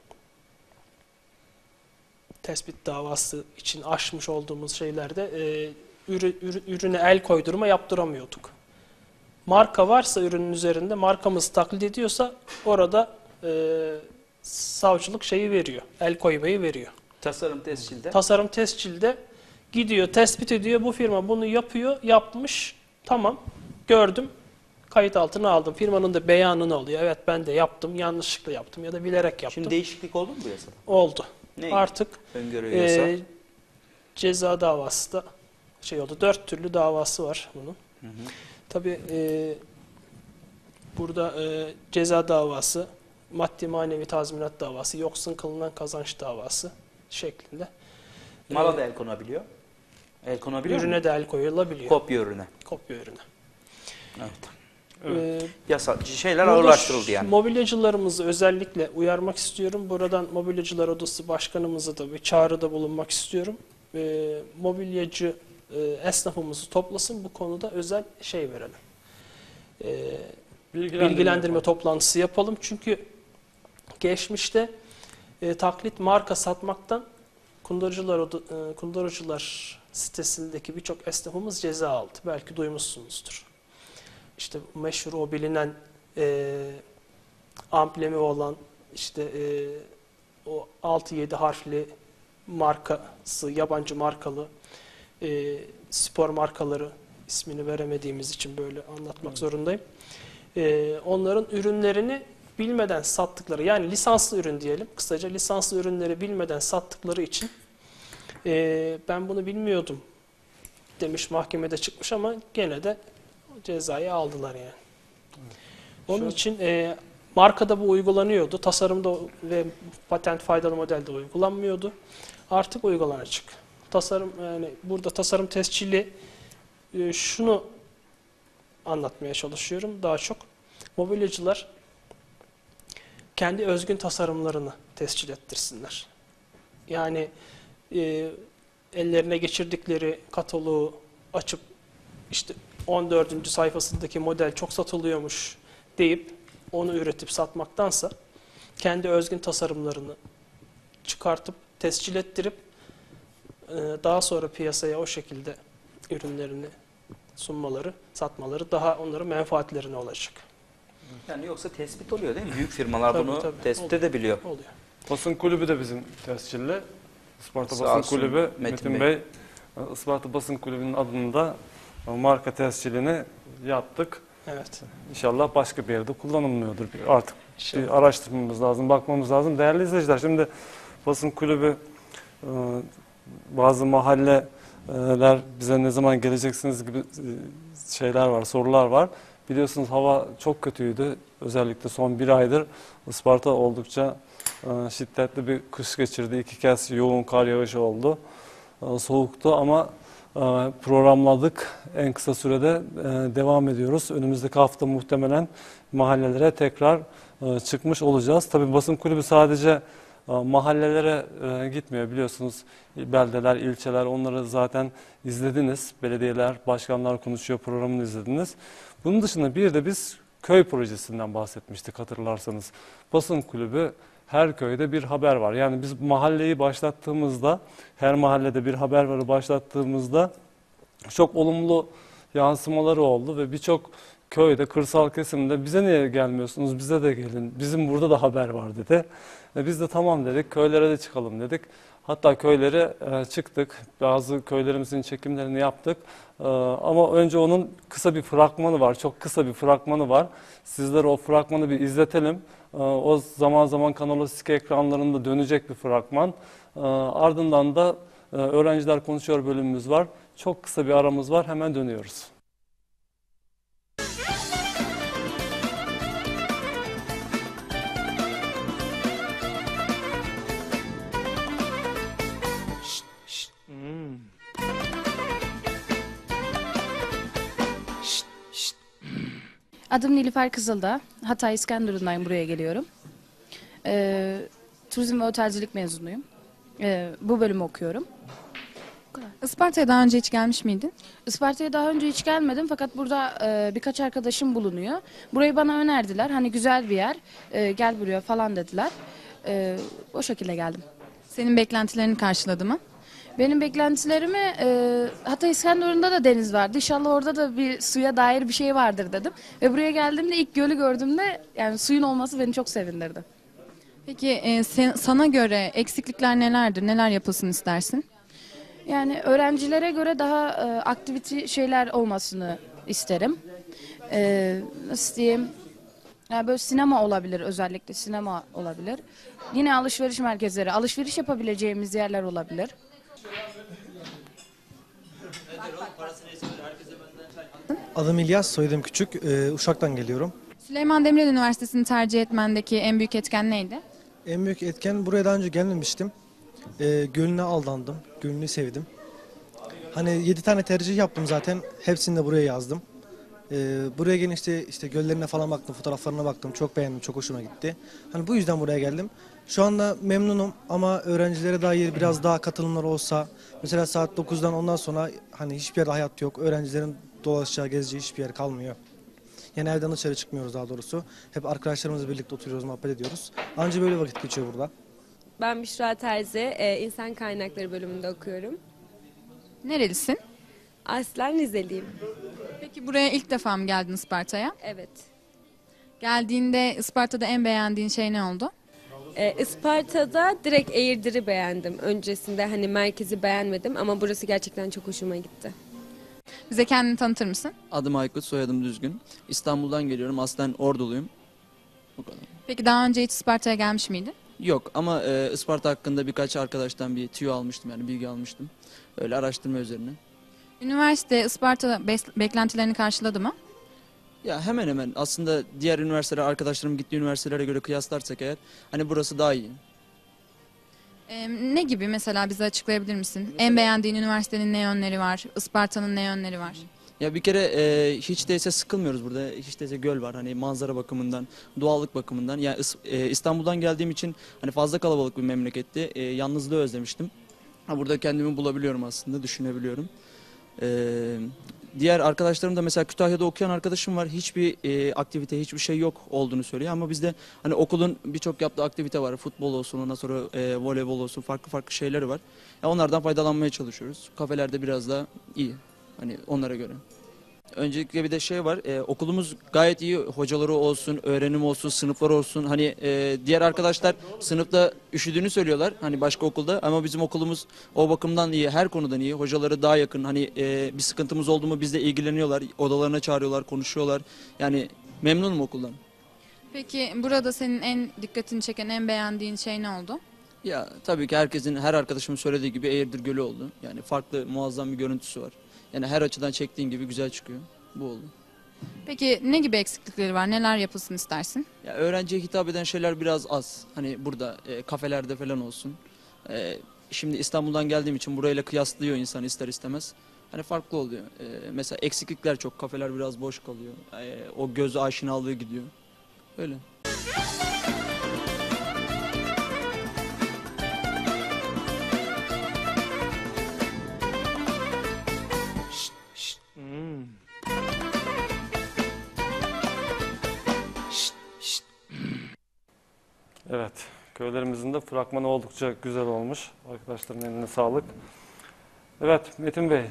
tespit davası için aşmış olduğumuz şeylerde e, ürü, ürü, ürüne el koydurma yaptıramıyorduk. Marka varsa ürünün üzerinde, markamız taklit ediyorsa orada e, savcılık şeyi veriyor, el koymayı veriyor. Tasarım tescilde. Tasarım tescilde gidiyor, tespit ediyor, bu firma bunu yapıyor, yapmış, tamam, gördüm, kayıt altına aldım. Firmanın da beyanını alıyor, evet ben de yaptım, yanlışlıkla yaptım ya da bilerek yaptım. Şimdi değişiklik oldu mu bu yasada? Oldu. Ne? Artık Öngörü yasa. e, ceza davası da şey oldu, dört türlü davası var bunun. Hı hı. Tabii e, burada e, ceza davası, maddi manevi tazminat davası, yoksun kılınan kazanç davası şeklinde. Mala e, da el konabiliyor. El konabiliyor ürüne mu? de el koyulabiliyor. Kopya ürüne. Kopya ürüne. Evet. Evet. E, Yasa, şeyler burada ağırlaştırıldı şu yani. Mobilyacılarımızı özellikle uyarmak istiyorum. Buradan Mobilyacılar Odası Başkanımıza da bir çağrıda bulunmak istiyorum. E, mobilyacı e, esnafımızı toplasın, bu konuda özel şey verelim. E, Bilgilendirme, bilgilendirme yapalım. toplantısı yapalım. Çünkü geçmişte e, taklit marka satmaktan kundarucular, oda- e, kundarucular sitesindeki birçok esnafımız ceza aldı. Belki duymuşsunuzdur. İşte meşhur o bilinen e, amblemi olan işte e, o altı yedi harfli markası, yabancı markalı e, spor markaları, ismini veremediğimiz için böyle anlatmak Evet. zorundayım. E, onların ürünlerini bilmeden sattıkları, yani lisanslı ürün diyelim, kısaca lisanslı ürünleri bilmeden sattıkları için e, ben bunu bilmiyordum demiş, mahkemede çıkmış ama gene de cezayı aldılar yani. Onun Şu- için e, markada bu uygulanıyordu, tasarımda ve patent faydalı modelde uygulanmıyordu. Artık uygulanacak. Tasarım, yani burada tasarım tescili e, şunu anlatmaya çalışıyorum daha çok. Mobilyacılar kendi özgün tasarımlarını tescil ettirsinler. Yani e, ellerine geçirdikleri kataloğu açıp işte on dördüncü sayfasındaki model çok satılıyormuş deyip onu üretip satmaktansa kendi özgün tasarımlarını çıkartıp tescil ettirip daha sonra piyasaya o şekilde ürünlerini sunmaları, satmaları daha onların menfaatlerine olacak. Yani yoksa tespit oluyor değil mi? Büyük firmalar Tabii, bunu tabii. tespit Oluyor. edebiliyor. Oluyor. Basın kulübü de bizim tescilli. Isparta Sağ Basın olsun Kulübü, Metin Metin, Bey. Bey, Isparta Basın Kulübü'nün adında marka tescilini yaptık. Evet. İnşallah başka bir yerde kullanılmıyordur. Artık İnşallah. bir araştırmamız lazım, bakmamız lazım. Değerli izleyiciler, şimdi basın kulübü, e, bazı mahalleler bize ne zaman geleceksiniz gibi e, şeyler var, sorular var. Biliyorsunuz hava çok kötüydü. Özellikle son bir aydır Isparta oldukça e, şiddetli bir kış geçirdi. İki kez yoğun kar yağışı oldu. E, soğuktu ama e, programladık. En kısa sürede e, devam ediyoruz. Önümüzdeki hafta muhtemelen mahallelere tekrar e, çıkmış olacağız. Tabii basın kulübü sadece e, mahallelere e, gitmiyor, biliyorsunuz. Beldeler, ilçeler, onları zaten izlediniz. Belediyeler, başkanlar konuşuyor programını izlediniz. Bunun dışında bir de biz köy projesinden bahsetmiştik, hatırlarsanız. Basın kulübü, her köyde bir haber var. Yani biz mahalleyi başlattığımızda, her mahallede bir haber varı başlattığımızda çok olumlu yansımaları oldu ve birçok köyde, kırsal kesimde bize niye gelmiyorsunuz, bize de gelin, bizim burada da haber var dedi. E biz de tamam dedik, köylere de çıkalım dedik. Hatta köylere e, çıktık, bazı köylerimizin çekimlerini yaptık. E, ama önce onun kısa bir fragmanı var, çok kısa bir fragmanı var. Sizlere o fragmanı bir izletelim. E, o zaman zaman Kanal Osiki ekranlarında dönecek bir fragman. E, ardından da e, Öğrenciler Konuşuyor bölümümüz var. Çok kısa bir aramız var, hemen dönüyoruz. Adım Nilüfer Kızıldağ. Hatay İskenderun'dan buraya geliyorum. Ee, turizm ve otelcilik mezunuyum. Ee, bu bölümü okuyorum. Isparta'ya daha önce hiç gelmiş miydin? Isparta'ya daha önce hiç gelmedim fakat burada e, birkaç arkadaşım bulunuyor. Burayı bana önerdiler. Hani güzel bir yer, e, gel buraya falan dediler. E, o şekilde geldim. Senin beklentilerini karşıladı mı? Benim beklentilerimi e, Hatay İskenderun'da da deniz vardı. İnşallah orada da bir suya dair bir şey vardır dedim. Ve buraya geldiğimde ilk gölü gördüğümde yani suyun olması beni çok sevindirdi. Peki e, sen, sana göre eksiklikler nelerdir? Neler yapılsın istersin? Yani öğrencilere göre daha e, aktivite şeyler olmasını isterim. E, nasıl diyeyim? Yani böyle sinema olabilir, özellikle sinema olabilir. Yine alışveriş merkezleri, alışveriş yapabileceğimiz yerler olabilir. Adım İlyas, soyadım Küçük. Ee, Uşak'tan geliyorum. Süleyman Demirel Üniversitesi'ni tercih etmendeki en büyük etken neydi? En büyük etken, buraya daha önce gelmemiştim. Ee, gölüne aldandım, gölünü sevdim. Hani yedi tane tercih yaptım zaten, hepsini de buraya yazdım. Ee, buraya gelince işte, işte göllerine falan baktım, fotoğraflarına baktım, çok beğendim, çok hoşuma gitti. Hani bu yüzden buraya geldim. Şu anda memnunum ama öğrencilere dair biraz daha katılımlar olsa, mesela saat dokuzdan ondan sonra hani hiçbir yerde hayat yok, öğrencilerin dolaşacağı, gezeceği hiçbir yer kalmıyor. Yani evden dışarı çıkmıyoruz daha doğrusu. Hep arkadaşlarımızla birlikte oturuyoruz, muhabbet ediyoruz. Anca böyle vakit geçiyor burada. Ben Büşra Terzi, e, İnsan Kaynakları bölümünde okuyorum. Nerelisin? Aslen Rizeliyim. Peki buraya ilk defa mı geldin Isparta'ya? Evet. Geldiğinde Isparta'da en beğendiğin şey ne oldu? E, Isparta'da direkt Eğirdir'i beğendim. Öncesinde hani merkezi beğenmedim ama burası gerçekten çok hoşuma gitti. Bize kendini tanıtır mısın? Adım Aykut, soyadım Düzgün. İstanbul'dan geliyorum. Aslen Orduluyum. Bu kadar. Peki daha önce hiç Isparta'ya gelmiş miydin? Yok ama e, Isparta hakkında birkaç arkadaştan bir tüyo almıştım, yani bilgi almıştım. Öyle araştırma üzerine. Üniversite Isparta bes- beklentilerini karşıladı mı? Ya hemen hemen aslında diğer üniversitelere, arkadaşlarım gittiği üniversitelere göre kıyaslarsak eğer hani burası daha iyi. Ee, ne gibi mesela bize açıklayabilir misin? En beğendiğin üniversitenin ne yönleri var? Isparta'nın ne yönleri var? Ya bir kere e, hiç değilse sıkılmıyoruz burada. Hiç değilse göl var, hani manzara bakımından, doğallık bakımından. Yani İs- e, İstanbul'dan geldiğim için hani fazla kalabalık bir memleketti. E, yalnızlığı özlemiştim. Ha, burada kendimi bulabiliyorum aslında, düşünebiliyorum. Ee, diğer arkadaşlarım da mesela Kütahya'da okuyan arkadaşım var. Hiçbir e, aktivite, hiçbir şey yok olduğunu söylüyor. Ama bizde hani okulun birçok yaptığı aktivite var. Futbol olsun, ondan sonra e, voleybol olsun, farklı farklı şeyleri var. Ya onlardan faydalanmaya çalışıyoruz. Kafelerde biraz daha iyi. Hani onlara göre. Öncelikle bir de şey var, e, okulumuz gayet iyi, hocaları olsun, öğrenim olsun, sınıflar olsun. Hani e, diğer arkadaşlar sınıfta üşüdüğünü söylüyorlar, hani başka okulda, ama bizim okulumuz o bakımdan iyi, her konudan iyi. Hocaları daha yakın, hani e, bir sıkıntımız oldu mu bizle ilgileniyorlar, odalarına çağırıyorlar, konuşuyorlar. Yani memnunum okuldan. Peki burada senin en dikkatini çeken, en beğendiğin şey ne oldu? Ya tabii ki herkesin, her arkadaşımın söylediği gibi Eğirdir Gölü oldu. Yani farklı, muazzam bir görüntüsü var. Yani her açıdan çektiğin gibi güzel çıkıyor. Bu oldu. Peki ne gibi eksiklikleri var? Neler yapılsın istersin? Ya öğrenciye hitap eden şeyler biraz az. Hani burada e, kafelerde falan olsun. E, şimdi İstanbul'dan geldiğim için burayla kıyaslıyor insan ister istemez. Hani farklı oluyor. E, mesela eksiklikler çok. Kafeler biraz boş kalıyor. E, o göz aşinalığı gidiyor. Öyle. Evet, köylerimizin de fragmanı oldukça güzel olmuş. Arkadaşların eline sağlık. Evet, Metin Bey,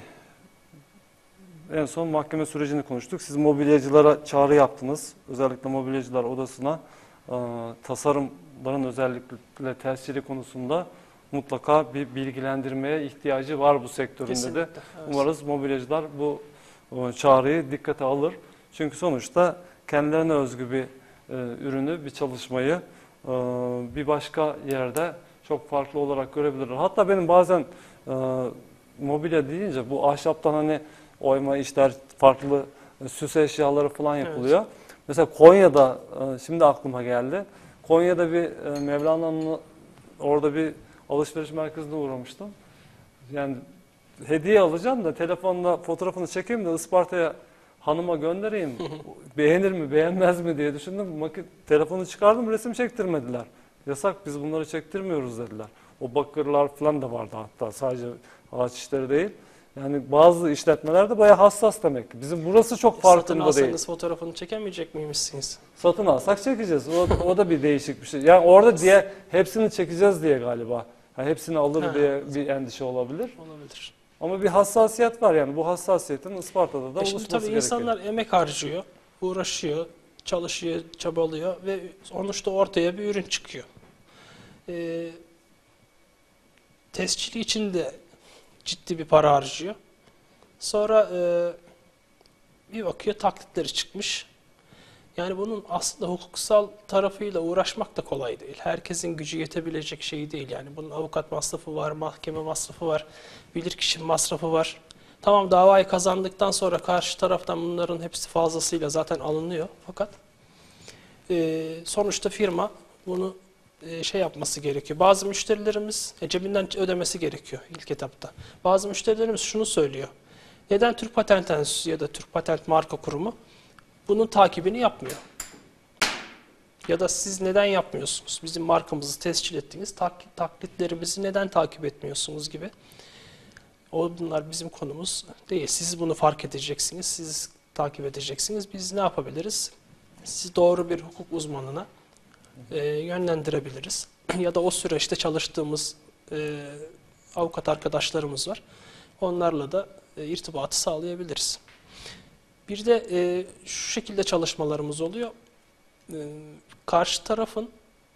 en son mahkeme sürecini konuştuk. Siz mobilyacılara çağrı yaptınız. Özellikle mobilyacılar odasına e, tasarımların özellikle tescili konusunda mutlaka bir bilgilendirmeye ihtiyacı var bu sektöründe Kesinlikle, de. evet. Umarız mobilyacılar bu e, çağrıyı dikkate alır. Çünkü sonuçta kendilerine özgü bir e, ürünü, bir çalışmayı e, bir başka yerde çok farklı olarak görebilirler. Hatta benim bazen e, mobilya deyince bu ahşaptan hani oyma işler, farklı e, süs eşyaları falan yapılıyor. Evet. Mesela Konya'da, e, şimdi aklıma geldi. Konya'da bir e, Mevlana'nın orada bir alışveriş merkezine uğramıştım. Yani hediye alacağım da telefonla fotoğrafını çekeyim de Isparta'ya hanıma göndereyim. Beğenir mi, beğenmez mi diye düşündüm. Maki, telefonu çıkardım, resim çektirmediler. Yasak, biz bunları çektirmiyoruz dediler. O bakırlar falan da vardı hatta, sadece ağaç işleri değil. Yani bazı işletmelerde bayağı hassas demek ki. Bizim burası çok farkında değil. Satın alsanız fotoğrafını çekemeyecek miymişsiniz? Satın alsak çekeceğiz. O, o da bir değişik bir şey. Yani orada diye hepsini çekeceğiz diye galiba. Yani hepsini alır Ha. diye bir endişe olabilir. Olabilir. Ama bir hassasiyet var yani. Bu hassasiyetin Isparta'da da E oluşması şimdi tabii gerekiyor. insanlar emek harcıyor, uğraşıyor, çalışıyor, çabalıyor ve sonuçta ortaya bir ürün çıkıyor. Ee, tescili için de ciddi bir para harcıyor. Sonra e, bir bakıyor taklitleri çıkmış. Yani bunun aslında hukuksal tarafıyla uğraşmak da kolay değil. Herkesin gücü yetebilecek şey değil. Yani bunun avukat masrafı var, mahkeme masrafı var, bilirkişi masrafı var. Tamam, davayı kazandıktan sonra karşı taraftan bunların hepsi fazlasıyla zaten alınıyor. Fakat e, sonuçta firma bunu e, şey yapması gerekiyor. Bazı müşterilerimiz e, cebinden ödemesi gerekiyor ilk etapta. Bazı müşterilerimiz şunu söylüyor. Neden Türk Patent Enstitüsü ya da Türk Patent Marka Kurumu bunun takibini yapmıyor? Ya da siz neden yapmıyorsunuz? Bizim markamızı tescil ettiğiniz tak, taklitlerimizi neden takip etmiyorsunuz gibi. O bunlar bizim konumuz değil. Siz bunu fark edeceksiniz, siz takip edeceksiniz. Biz ne yapabiliriz? Sizi doğru bir hukuk uzmanına e, yönlendirebiliriz. Ya da o süreçte çalıştığımız e, avukat arkadaşlarımız var. Onlarla da e, irtibatı sağlayabiliriz. Bir de e, şu şekilde çalışmalarımız oluyor. E, karşı tarafın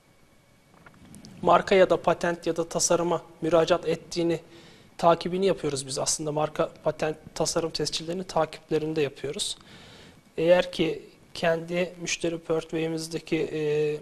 marka ya da patent ya da tasarıma müracaat ettiğini takibini yapıyoruz biz aslında. Marka, patent, tasarım tescillerini takiplerinde yapıyoruz. Eğer ki kendi müşteri portföyümüzdeki e,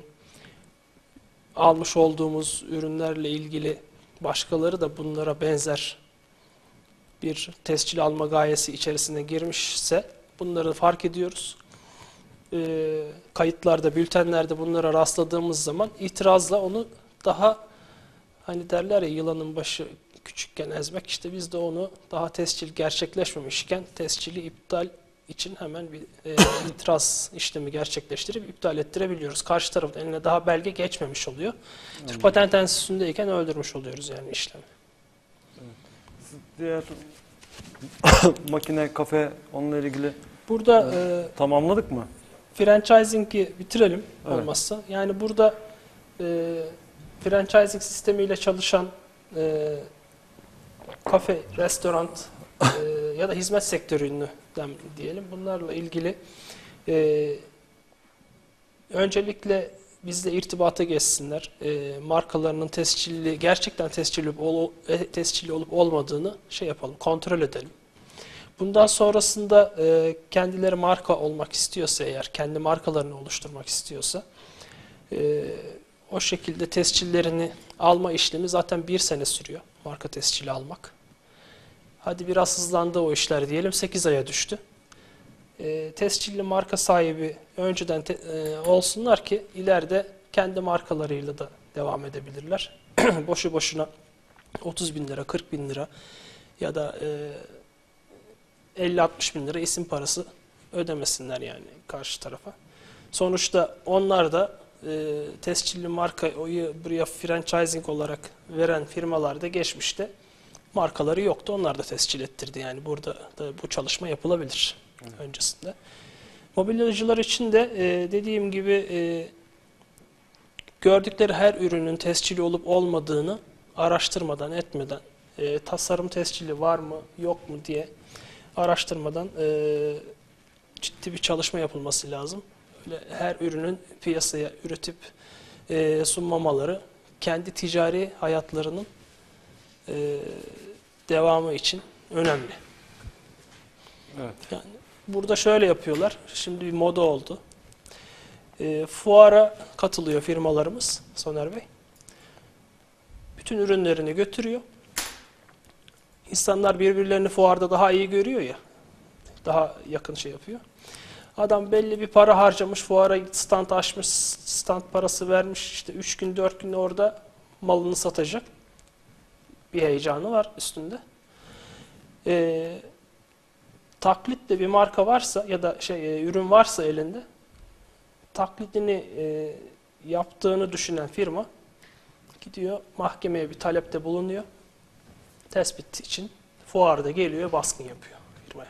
almış olduğumuz ürünlerle ilgili başkaları da bunlara benzer bir tescil alma gayesi içerisine girmişse bunları fark ediyoruz. E, kayıtlarda, bültenlerde bunlara rastladığımız zaman itirazla onu daha, hani derler ya yılanın başı küçükken ezmek, işte biz de onu daha tescil gerçekleşmemişken tescili iptal için hemen bir e, itiraz işlemi gerçekleştirip iptal ettirebiliyoruz. Karşı tarafın eline daha belge geçmemiş oluyor. Türk Patent Enstitüsü'ndeyken öldürmüş oluyoruz yani işlemi. diğer makine, kafe onunla ilgili Burada Evet. e, tamamladık mı? franchising'i bitirelim Evet. olmazsa. Yani burada e, franchising sistemiyle çalışan e, kafe, restoran e, ya da hizmet sektörünü diyelim. Bunlarla ilgili e, öncelikle bizle irtibata geçsinler. E, markalarının tescilli, gerçekten tescilli, ol, tescilli olup olmadığını şey yapalım, kontrol edelim. Bundan sonrasında e, kendileri marka olmak istiyorsa eğer, kendi markalarını oluşturmak istiyorsa e, o şekilde tescillerini alma işlemi zaten bir sene sürüyor. Marka tescili almak. Hadi biraz hızlandı o işler diyelim, sekiz aya düştü. E, tescilli marka sahibi önceden te, e, olsunlar ki ileride kendi markalarıyla da devam edebilirler. Boşu boşuna otuz bin lira, kırk bin lira ya da e, elli altmış bin lira isim parası ödemesinler yani karşı tarafa. Sonuçta onlar da e, tescilli markayı buraya franchising olarak veren firmalarda geçmişte markaları yoktu. Onlar da tescil ettirdi. Yani burada da bu çalışma yapılabilir Hı. öncesinde. Mobilyacılar için de e, dediğim gibi e, gördükleri her ürünün tescili olup olmadığını araştırmadan, etmeden, e, tasarım tescili var mı, yok mu diye araştırmadan e, ciddi bir çalışma yapılması lazım. Öyle her ürünün piyasaya üretip e, sunmamaları kendi ticari hayatlarının e, devamı için önemli. Evet. Yani burada şöyle yapıyorlar. Şimdi bir moda oldu. E, fuara katılıyor firmalarımız Soner Bey. Bütün ürünlerini götürüyor. İnsanlar birbirlerini fuarda daha iyi görüyor ya. Daha yakın şey yapıyor. Adam belli bir para harcamış, fuara stand açmış, stand parası vermiş. İşte üç gün, dört gün orada malını satacak. Bir heyecanı var üstünde. Ee, taklitle bir marka varsa ya da şey ürün varsa elinde, taklidini e, yaptığını düşünen firma gidiyor mahkemeye bir talepte bulunuyor. Tespit için fuarda geliyor, baskın yapıyor firmaya.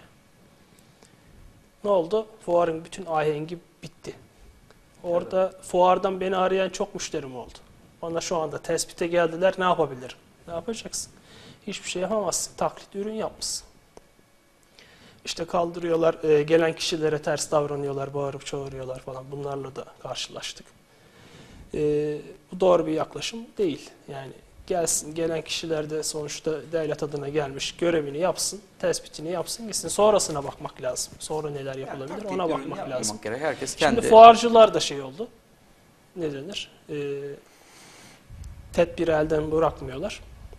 Ne oldu? Fuarın bütün ahengi bitti. Orada evet. Fuardan beni arayan çok müşterim oldu. Bana şu anda tespite geldiler, ne yapabilirim? Ne yapacaksın? Hiçbir şey yapamazsın. Taklit ürün yapmışsın. İşte kaldırıyorlar, e, gelen kişilere ters davranıyorlar, bağırıp çağırıyorlar falan. Bunlarla da karşılaştık. E, bu doğru bir yaklaşım değil. Yani gelsin, gelen kişiler de sonuçta devlet adına gelmiş, görevini yapsın, tespitini yapsın, gitsin. Sonrasına bakmak lazım. Sonra neler yapılabilir, yani, ona bakmak lazım. Gerek. Herkes kendi... Şimdi fuarcılar da şey oldu, ne denir, e, tedbiri elden bırakmıyorlar.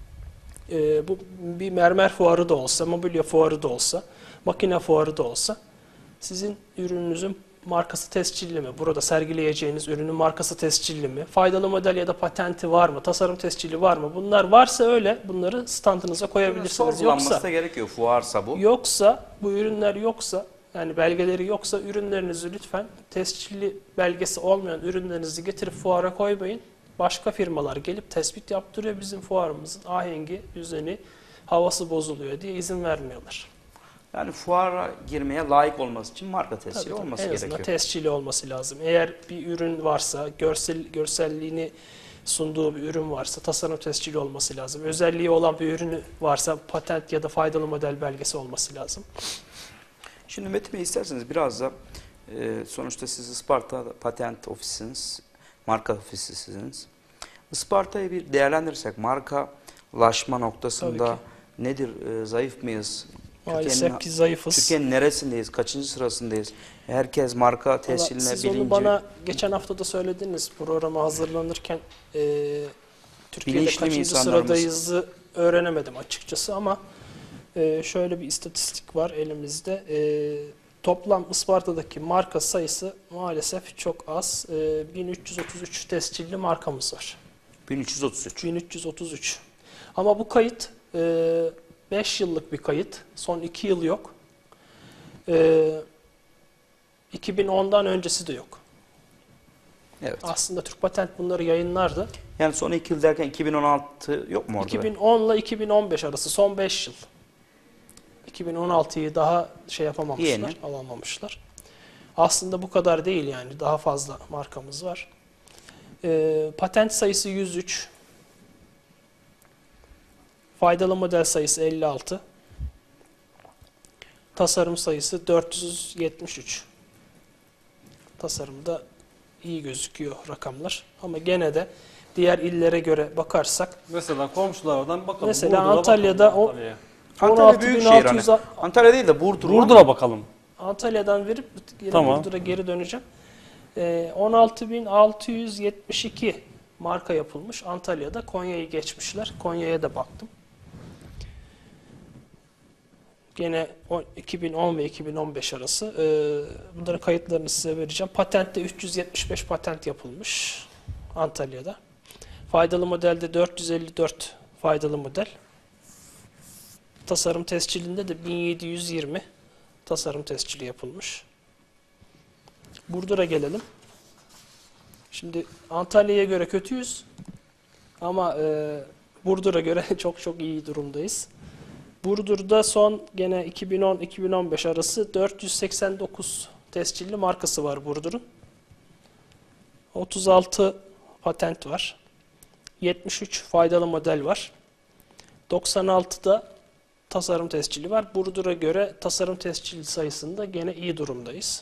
E, bu bir mermer fuarı da olsa, mobilya fuarı da olsa, makine fuarı da olsa, sizin ürününüzün markası tescilli mi? Burada sergileyeceğiniz ürünün markası tescilli mi? Faydalı model ya da patenti var mı? Tasarım tescili var mı? Bunlar varsa öyle bunları standınıza koyabilirsiniz. Yoksa da gerekiyor fuarsa bu. Yoksa bu ürünler yoksa yani belgeleri yoksa ürünlerinizi lütfen tescilli belgesi olmayan ürünlerinizi getirip fuara koymayın. Başka firmalar gelip tespit yaptırıyor, bizim fuarımızın ahengi, düzeni, havası bozuluyor diye izin vermiyorlar. Yani fuara girmeye layık olması için marka tescili tabii, olması en gerekiyor. En azından tescili olması lazım. Eğer bir ürün varsa, görsel görselliğini sunduğu bir ürün varsa tasarım tescili olması lazım. Özelliği olan bir ürünü varsa patent ya da faydalı model belgesi olması lazım. Şimdi Metin Bey isterseniz biraz da e, sonuçta siz Isparta patent ofisiniz, marka ofisisiniz. Isparta'yı bir değerlendirirsek markalaşma noktasında nedir? E, zayıf mıyız? Maalesef ki zayıfız. Türkiye'nin neresindeyiz? Kaçıncı sırasındayız? Herkes marka tesciline siz bilinci. Siz onu bana geçen hafta da söylediniz. Programa hazırlanırken e, Türkiye'de Bilinçli kaçıncı sıradayızı öğrenemedim açıkçası ama e, şöyle bir istatistik var elimizde. E, toplam Isparta'daki marka sayısı maalesef çok az. E, bin üç yüz otuz üç tescilli markamız var. bin üç yüz otuz üç. bin üç yüz otuz üç. Ama bu kayıt e, beş yıllık bir kayıt. Son iki yıl yok. Ee, iki bin ondan öncesi de yok. Evet. Aslında Türk Patent bunları yayınlardı. Yani son iki yıl derken iki bin on altı yok mu orada? iki bin on ile iki bin on beş arası son beş yıl. iki bin on altıyı daha şey yapamamışlar, Yeni. alamamışlar. Aslında bu kadar değil yani. Daha fazla markamız var. Ee, patent sayısı yüz üç. Faydalı model sayısı elli altı. Tasarım sayısı dört yüz yetmiş üç. Tasarımda iyi gözüküyor rakamlar. Ama gene de diğer illere göre bakarsak, Mesela komşulardan bakalım. mesela Burdur'a Antalya'da bakalım, o Antalya'ya. Antalya büyük şehir hani. on altı bin altı yüz Antalya değil de Burdur. Burdur'a bakalım. Antalya'dan verip yine Tamam. Burdur'a geri döneceğim. Ee, on altı bin altı yüz yetmiş iki marka yapılmış. Antalya'da Konya'yı geçmişler. Konya'ya da baktım. Gene iki bin on ve iki bin on beş arası. Ee, bunların kayıtlarını size vereceğim. Patentte üç yüz yetmiş beş patent yapılmış Antalya'da. Faydalı modelde dört yüz elli dört faydalı model. Tasarım tescilinde de bin yedi yüz yirmi tasarım tescili yapılmış. Burdur'a gelelim. Şimdi Antalya'ya göre kötüyüz ama e, Burdur'a göre çok çok iyi durumdayız. Burdur'da son gene iki bin on iki bin on beş arası dört yüz seksen dokuz tescilli markası var Burdur'un. otuz altı patent var. yetmiş üç faydalı model var. doksan altıda tasarım tescili var. Burdur'a göre tasarım tescili sayısında gene iyi durumdayız.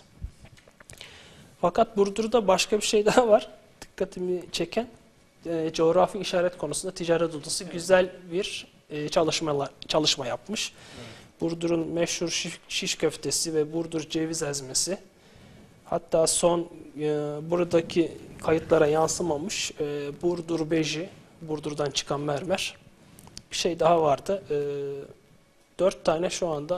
Fakat Burdur'da başka bir şey daha var. Dikkatimi çeken e, coğrafi işaret konusunda ticaret odası güzel bir e, çalışmalar, çalışma yapmış. Evet. Burdur'un meşhur şiş, şiş köftesi ve Burdur ceviz ezmesi. Hatta son e, buradaki kayıtlara yansımamış e, Burdur beji, Burdur'dan çıkan mermer. Bir şey daha vardı. E, dört tane şu anda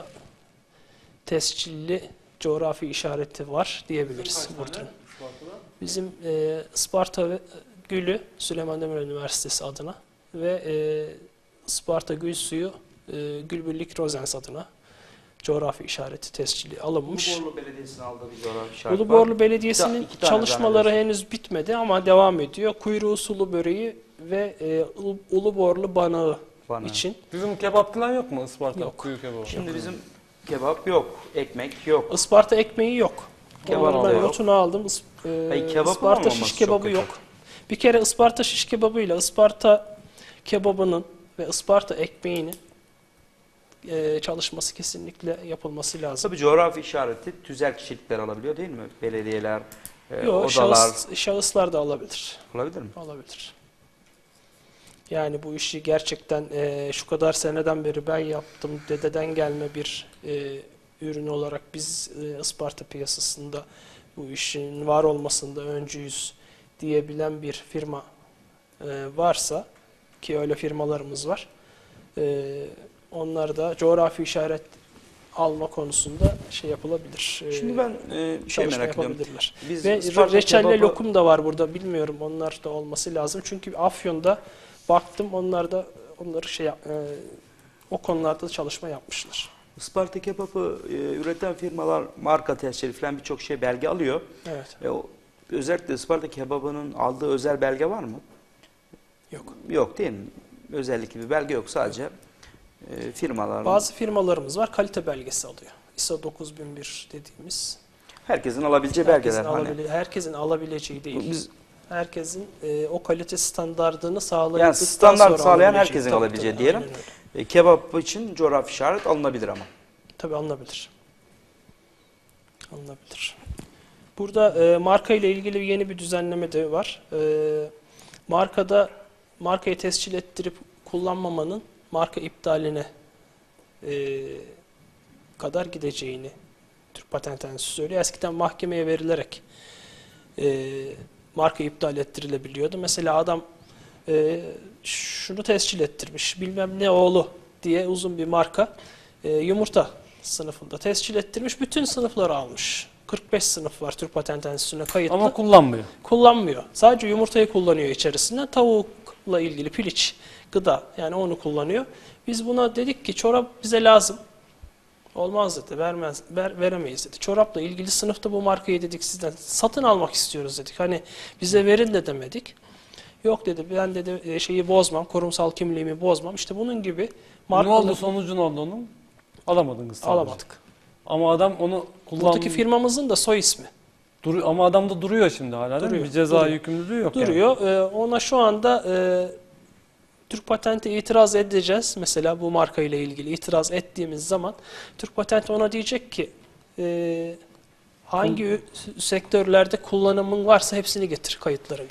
tescilli coğrafi işareti var diyebiliriz Burdur'un. Bizim e, Isparta ve Gülü Süleyman Demirel Üniversitesi adına ve e, Isparta Gül Suyu e, Gülbirlik Rozens adına coğrafi işareti tescili alınmış. Uluborlu Belediyesi'nin aldığı bir coğrafi işaret var. Uluborlu Belediyesi'nin İki tane çalışmaları tane henüz bitmedi ama devam ediyor. Kuyruğu sulu böreği ve e, Ulu- Uluborlu banağı Bana. için. Bizim kebap falan yok mu Isparta? Yok. Kuyu kebabı. Şimdi bizim kebap yok, ekmek yok. Isparta ekmeği yok. Kebap Onları da ben yok. notunu aldım. Is- e, Hayır, kebabın Isparta olmaması şiş çok kebabı kötü. yok. Bir kere Isparta şiş kebabıyla Isparta kebabının ve Isparta ekmeğinin e, çalışması kesinlikle yapılması lazım. Tabii coğrafi işareti tüzel kişilikler alabiliyor değil mi? Belediyeler, e, Yok, odalar şahıs, şahıslar da alabilir. olabilir mi? Olabilir. Yani bu işi gerçekten e, şu kadar seneden beri ben yaptım, dededen gelme bir e, ürün olarak biz e, Isparta piyasasında bu işin var olmasında öncüyüz diyebilen bir firma e, varsa, ki öyle firmalarımız var, e, onlar da coğrafi işaret alma konusunda şey yapılabilir. e, Şimdi ben e, bir şey çalışma merak ediyorum. yapabilirler. Biz Ve Isparta reçelle kebabı- lokum da var burada. Bilmiyorum, onlar da olması lazım. Çünkü Afyon'da baktım, onlar da onları şey yap- e, o konularda da çalışma yapmışlar. Isparta kebabı e, üreten firmalar marka tescili falan birçok şey belge alıyor. Evet. E, o, özellikle Isparta kebabının aldığı özel belge var mı? Yok. Yok değil mi? Özellikle bir belge yok, sadece e, firmaların. Bazı firmalarımız var, kalite belgesi alıyor. I S O dokuz bin bir dediğimiz. Herkesin alabileceği Herkesin, belgeler. Hani. alabile- herkesin alabileceği değil. Biz, Herkesin e, o kalite standardını sağladıktan yani standart sonra sağlayan alabileceği. herkesin Tabii, alabileceği tabii, diyelim. aynen öyle. E, kebap için coğrafi işaret alınabilir ama. Tabii alınabilir. Alınabilir. Burada e, marka ile ilgili yeni bir düzenleme de var. E, markada markayı tescil ettirip kullanmamanın marka iptaline e, kadar gideceğini Türk Patent Enstitüsü söylüyor. Eskiden mahkemeye verilerek e, marka iptal ettirilebiliyordu. Mesela adam e, şunu tescil ettirmiş, bilmem ne oğlu diye uzun bir marka e, yumurta sınıfında tescil ettirmiş, bütün sınıfları almış. kırk beş sınıf var Türk Patent Enstitüsü'ne kayıtlı. Ama kullanmıyor. Kullanmıyor. Sadece yumurtayı kullanıyor içerisinden. Tavukla ilgili piliç, gıda, yani onu kullanıyor. Biz buna dedik ki çorap bize lazım. Olmaz dedi, vermez, ver, veremeyiz dedi. Çorapla ilgili sınıfta bu markayı dedik sizden satın almak istiyoruz dedik. Hani bize verin de demedik. Yok dedi, ben dedi şeyi bozmam, kurumsal kimliğimi bozmam. İşte bunun gibi markaları... Ne oldu, sonucu ne oldu onun? Alamadınız sadece. Alamadık. Ama adam onu kullan... Buradaki firmamızın da soy ismi. Dur, ama adam da duruyor şimdi hala değil mi? Duruyor, Bir ceza duruyor. yükümlülüğü yok Duruyor. yani. Ee, ona şu anda e, Türk Patent'e itiraz edeceğiz. Mesela bu markayla ilgili itiraz ettiğimiz zaman Türk Patent ona diyecek ki e, hangi sektörlerde kullanımın varsa hepsini getir kayıtlarını.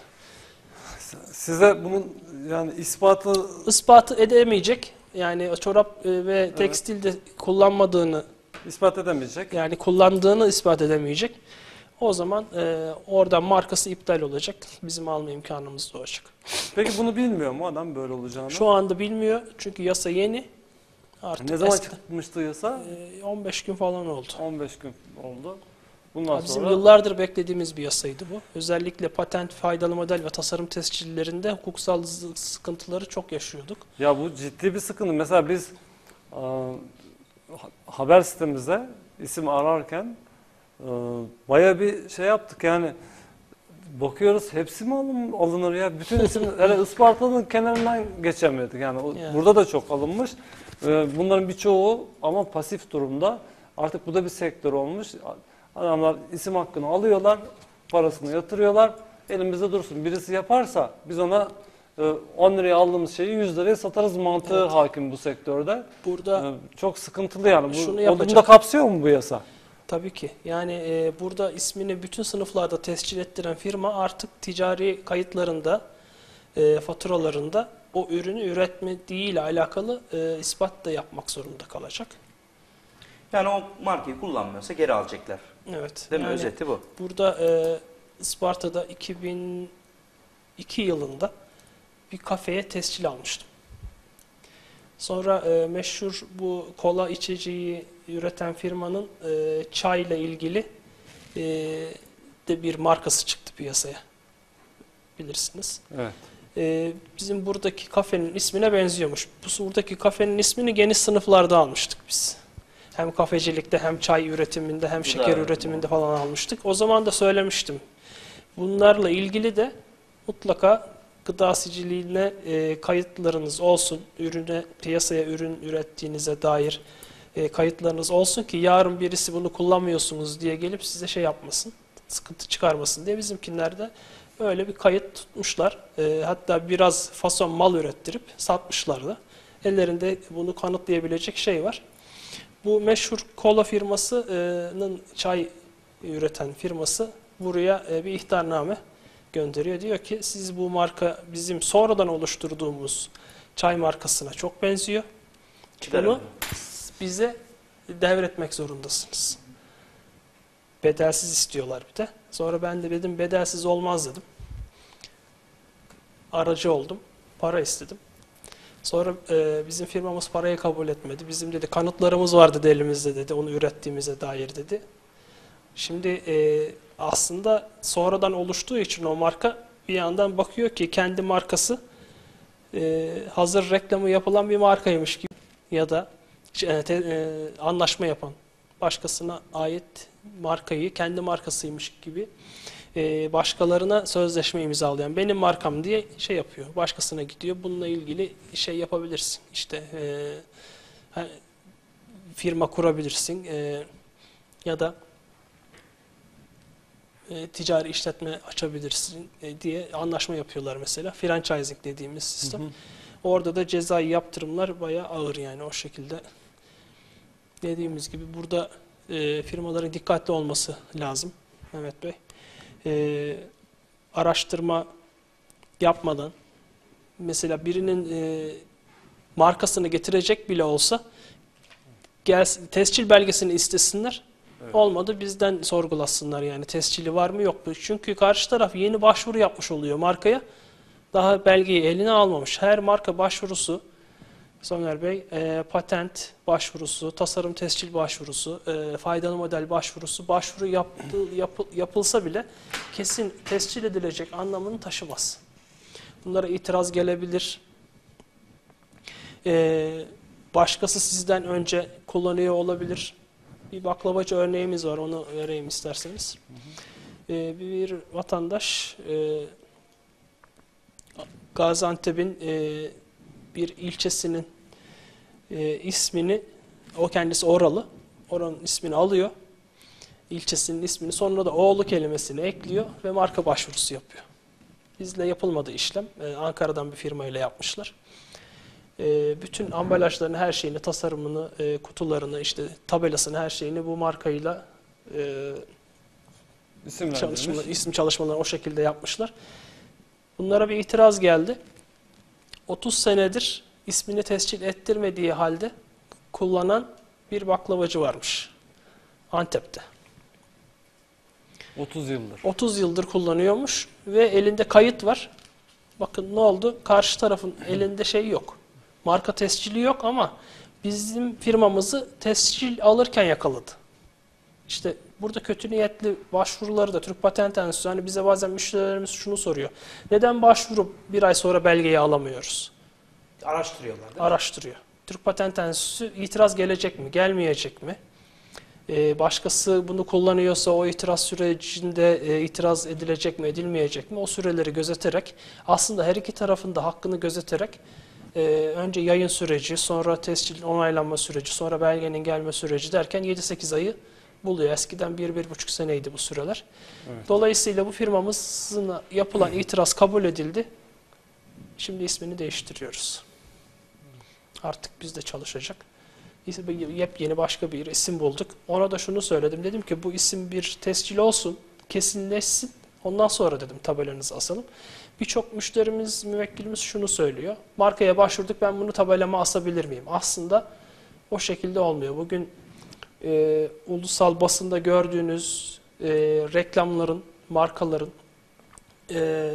Size bunun yani ispatı... Ispatı edemeyecek. Yani çorap e, ve tekstilde kullanmadığını ispat edemeyecek. yani kullandığını ispat edemeyecek. O zaman e, oradan markası iptal olacak. Bizim alma imkanımız doğacak. Peki bunu bilmiyor mu adam böyle olacağını? Şu anda bilmiyor çünkü yasa yeni. Artık ne zaman eski- çıkmıştı yasa? e, on beş gün falan oldu. on beş gün oldu. Bundan Bizim sonra... yıllardır beklediğimiz bir yasaydı bu. Özellikle patent, faydalı model ve tasarım tescillerinde hukuksal sıkıntıları çok yaşıyorduk. Ya bu ciddi bir sıkıntı. Mesela biz e, haber sitemizde isim ararken e, baya bir şey yaptık yani. Bakıyoruz hepsi mi alın, alınır ya? Bütün isim, hele Isparta'nın kenarından geçemedik. Yani, o, Yani. burada da çok alınmış. E, bunların birçoğu ama pasif durumda. Artık bu da bir sektör olmuş. Adamlar isim hakkını alıyorlar, parasını yatırıyorlar. Elimizde dursun. Birisi yaparsa biz ona e, on liraya aldığımız şeyi yüz liraya satarız mantığı Evet. hakim bu sektörde. Burada E, çok sıkıntılı yani. Şunu Bu, yapacak. onu da kapsıyor mu bu yasa? tabii ki yani e, burada ismini bütün sınıflarda tescil ettiren firma artık ticari kayıtlarında, e, faturalarında o ürünü üretmediğiyle alakalı e, ispat da yapmak zorunda kalacak. Yani o markayı kullanmıyorsa geri alacaklar. Evet. Değil mi? yani Özeti bu. Burada e, Isparta'da iki bin iki yılında bir kafeye tescil almıştım. Sonra e, meşhur bu kola içeceği üreten firmanın e, çayla ilgili e, de bir markası çıktı piyasaya. Bilirsiniz. Evet. E, bizim buradaki kafenin ismine benziyormuş. Bu buradaki kafenin ismini geniş sınıflarda almıştık biz. Hem kafecilikte hem çay üretiminde hem şeker evet, üretiminde falan almıştık. O zaman da söylemiştim. Bunlarla ilgili de mutlaka gıda siciliğine e, kayıtlarınız olsun. Ürüne, piyasaya ürün ürettiğinize dair e, kayıtlarınız olsun ki yarın birisi bunu kullanmıyorsunuz diye gelip size şey yapmasın, sıkıntı çıkarmasın diye bizimkinlerde öyle bir kayıt tutmuşlar. E, hatta biraz fason mal ürettirip satmışlar da. Ellerinde bunu kanıtlayabilecek şey var. Bu meşhur kola firmasının çay üreten firması buraya bir ihtarname gönderiyor. Diyor ki siz bu marka bizim sonradan oluşturduğumuz çay markasına çok benziyor. Bunu bize devretmek zorundasınız. Bedelsiz istiyorlar bir de. Sonra ben de dedim bedelsiz olmaz dedim. Aracı oldum. Para istedim. Sonra e, bizim firmamız parayı kabul etmedi. Bizim dedi kanıtlarımız var dedi elimizde dedi. Onu ürettiğimize dair dedi. Şimdi e, aslında sonradan oluştuğu için o marka bir yandan bakıyor ki kendi markası e, hazır reklamı yapılan bir markaymış gibi ya da e, te, e, anlaşma yapan başkasına ait markayı kendi markasıymış gibi e, başkalarına sözleşme imzalayan benim markam diye şey yapıyor. Başkasına gidiyor. Bununla ilgili şey yapabilirsin. İşte e, firma kurabilirsin e, ya da e, ticari işletme açabilirsin e, diye anlaşma yapıyorlar mesela. Franchising dediğimiz sistem. Hı hı. Orada da cezai yaptırımlar bayağı ağır yani o şekilde. Dediğimiz gibi burada e, firmaların dikkatli olması lazım Mehmet Bey. E, araştırma yapmadan mesela birinin e, markasını getirecek bile olsa gelsin, tescil belgesini istesinler. Evet. Olmadı bizden sorgulasınlar yani tescili var mı yok mu? Çünkü karşı taraf yeni başvuru yapmış oluyor markaya. Daha belgeyi eline almamış. Her marka başvurusu Soner Bey e, patent başvurusu, tasarım tescil başvurusu, e, faydalı model başvurusu başvuru yaptı, yapı, yapılsa bile kesin tescil edilecek anlamını taşımaz. Bunlara itiraz gelebilir. E, başkası sizden önce kullanıyor olabilir. Bir baklavacı örneğimiz var, onu vereyim isterseniz. Ee, bir vatandaş e, Gaziantep'in e, bir ilçesinin e, ismini, o kendisi oralı, oranın ismini alıyor, ilçesinin ismini, sonra da oğlu kelimesini ekliyor ve marka başvurusu yapıyor. Bizle yapılmadı işlem, e, Ankara'dan bir firmayla yapmışlar. E, bütün ambalajlarını, her şeyini, tasarımını, e, kutularını, işte tabelasını, her şeyini bu markayla e, çalışmalar, isim çalışmalarını o şekilde yapmışlar. Bunlara bir itiraz geldi. otuz senedir ismini tescil ettirmediği halde kullanan bir baklavacı varmış Antep'te. otuz yıldır. otuz yıldır kullanıyormuş ve elinde kayıt var. Bakın ne oldu? Karşı tarafın elinde şey yok. Marka tescili yok ama bizim firmamızı tescil alırken yakaladı. İşte burada kötü niyetli başvuruları da Türk Patent Enstitüsü, hani bize bazen müşterilerimiz şunu soruyor. Neden başvurup bir ay sonra belgeyi alamıyoruz? Araştırıyorlar değil mi? Araştırıyor. Türk Patent Enstitüsü itiraz gelecek mi, gelmeyecek mi? Ee, başkası bunu kullanıyorsa o itiraz sürecinde e, itiraz edilecek mi, edilmeyecek mi? O süreleri gözeterek, aslında her iki tarafın da hakkını gözeterek e, önce yayın süreci, sonra tescil onaylanma süreci, sonra belgenin gelme süreci derken yedi sekiz ayı buluyor. Eskiden bir bir buçuk seneydi bu süreler. Evet. Dolayısıyla bu firmamızın yapılan itiraz kabul edildi. Şimdi ismini değiştiriyoruz. Artık bizde çalışacak. Yepyeni başka bir isim bulduk. Ona da şunu söyledim. Dedim ki bu isim bir tescil olsun, kesinleşsin. Ondan sonra dedim tabelanızı asalım. Birçok müşterimiz, müvekkilimiz şunu söylüyor. Markaya başvurduk, ben bunu tabelama asabilir miyim? Aslında o şekilde olmuyor. Bugün e, ulusal basında gördüğünüz e, reklamların, markaların e,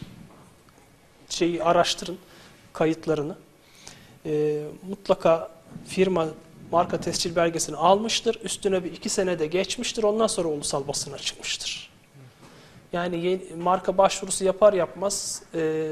şeyi araştırın, kayıtlarını. E, mutlaka firma marka tescil belgesini almıştır. Üstüne bir iki senede geçmiştir. Ondan sonra ulusal basına çıkmıştır. Yani yeni, marka başvurusu yapar yapmaz e,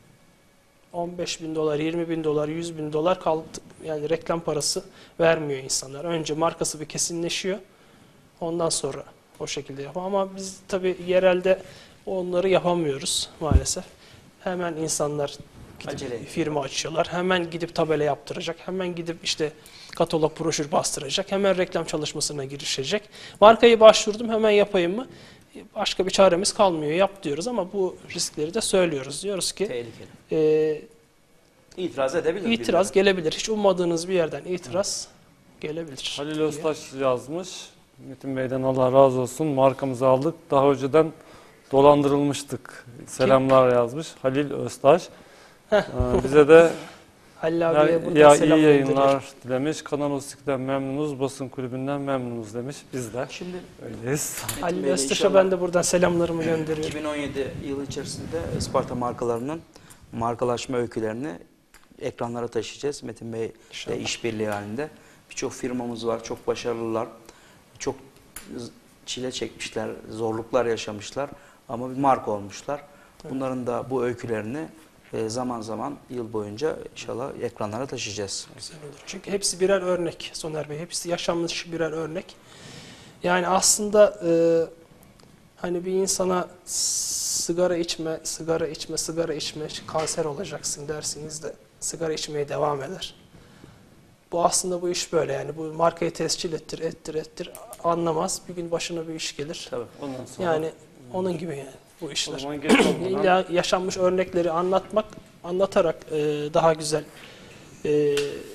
on beş bin dolar, yirmi bin dolar, yüz bin dolar kaldı, yani reklam parası vermiyor insanlar. Önce markası bir kesinleşiyor. Ondan sonra o şekilde yapıyor. Ama biz tabii yerelde onları yapamıyoruz maalesef. Hemen insanlar gidip firma açıyorlar. Hemen gidip tabela yaptıracak. Hemen gidip işte katalog, broşür bastıracak. Hemen reklam çalışmasına girişecek. Markayı başvurdum, hemen yapayım mı? Başka bir çaremiz kalmıyor. Yap diyoruz ama bu riskleri de söylüyoruz. Diyoruz ki tehlikeli. E, İtiraz edebilir. İtiraz gelebilir. Hiç ummadığınız bir yerden itiraz gelebilir. Halil Öztaş yazmış. Metin Bey'den Allah razı olsun. Markamızı aldık. Daha önceden dolandırılmıştık. Selamlar yazmış. Halil Öztaş. Ee, bize de Halil abiye buradan ya, selam iyi yayınlar gönderiyorum. dilemiş. Kanal Ostik'ten memnunuz. Basın kulübünden memnunuz demiş. Biz de Şimdi öyleyiz. Halil Bey'le Öztaş'a inşallah ben de buradan selamlarımı gönderiyorum. iki bin on yedi yılı içerisinde Isparta markalarının markalaşma öykülerini ekranlara taşıyacağız. Metin Bey ile işbirliği halinde. Birçok firmamız var, çok başarılılar. Çok çile çekmişler, zorluklar yaşamışlar ama bir marka olmuşlar. Bunların da bu öykülerini zaman zaman yıl boyunca inşallah ekranlara taşıyacağız. Güzel olur. Çünkü hepsi birer örnek Soner Bey. Hepsi yaşanmış birer örnek. Yani aslında e, hani bir insana sigara içme, sigara içme, sigara içme, kanser olacaksın dersiniz de sigara içmeye devam eder. Bu aslında bu iş böyle yani. Bu markayı tescil ettir, ettir, ettir. Anlamaz. Bir gün başına bir iş gelir. Tabii. Ondan sonra Yani onun gibi yani bu işler. o zaman geç olmadan- İlla yaşanmış örnekleri anlatmak, anlatarak e, daha güzel e,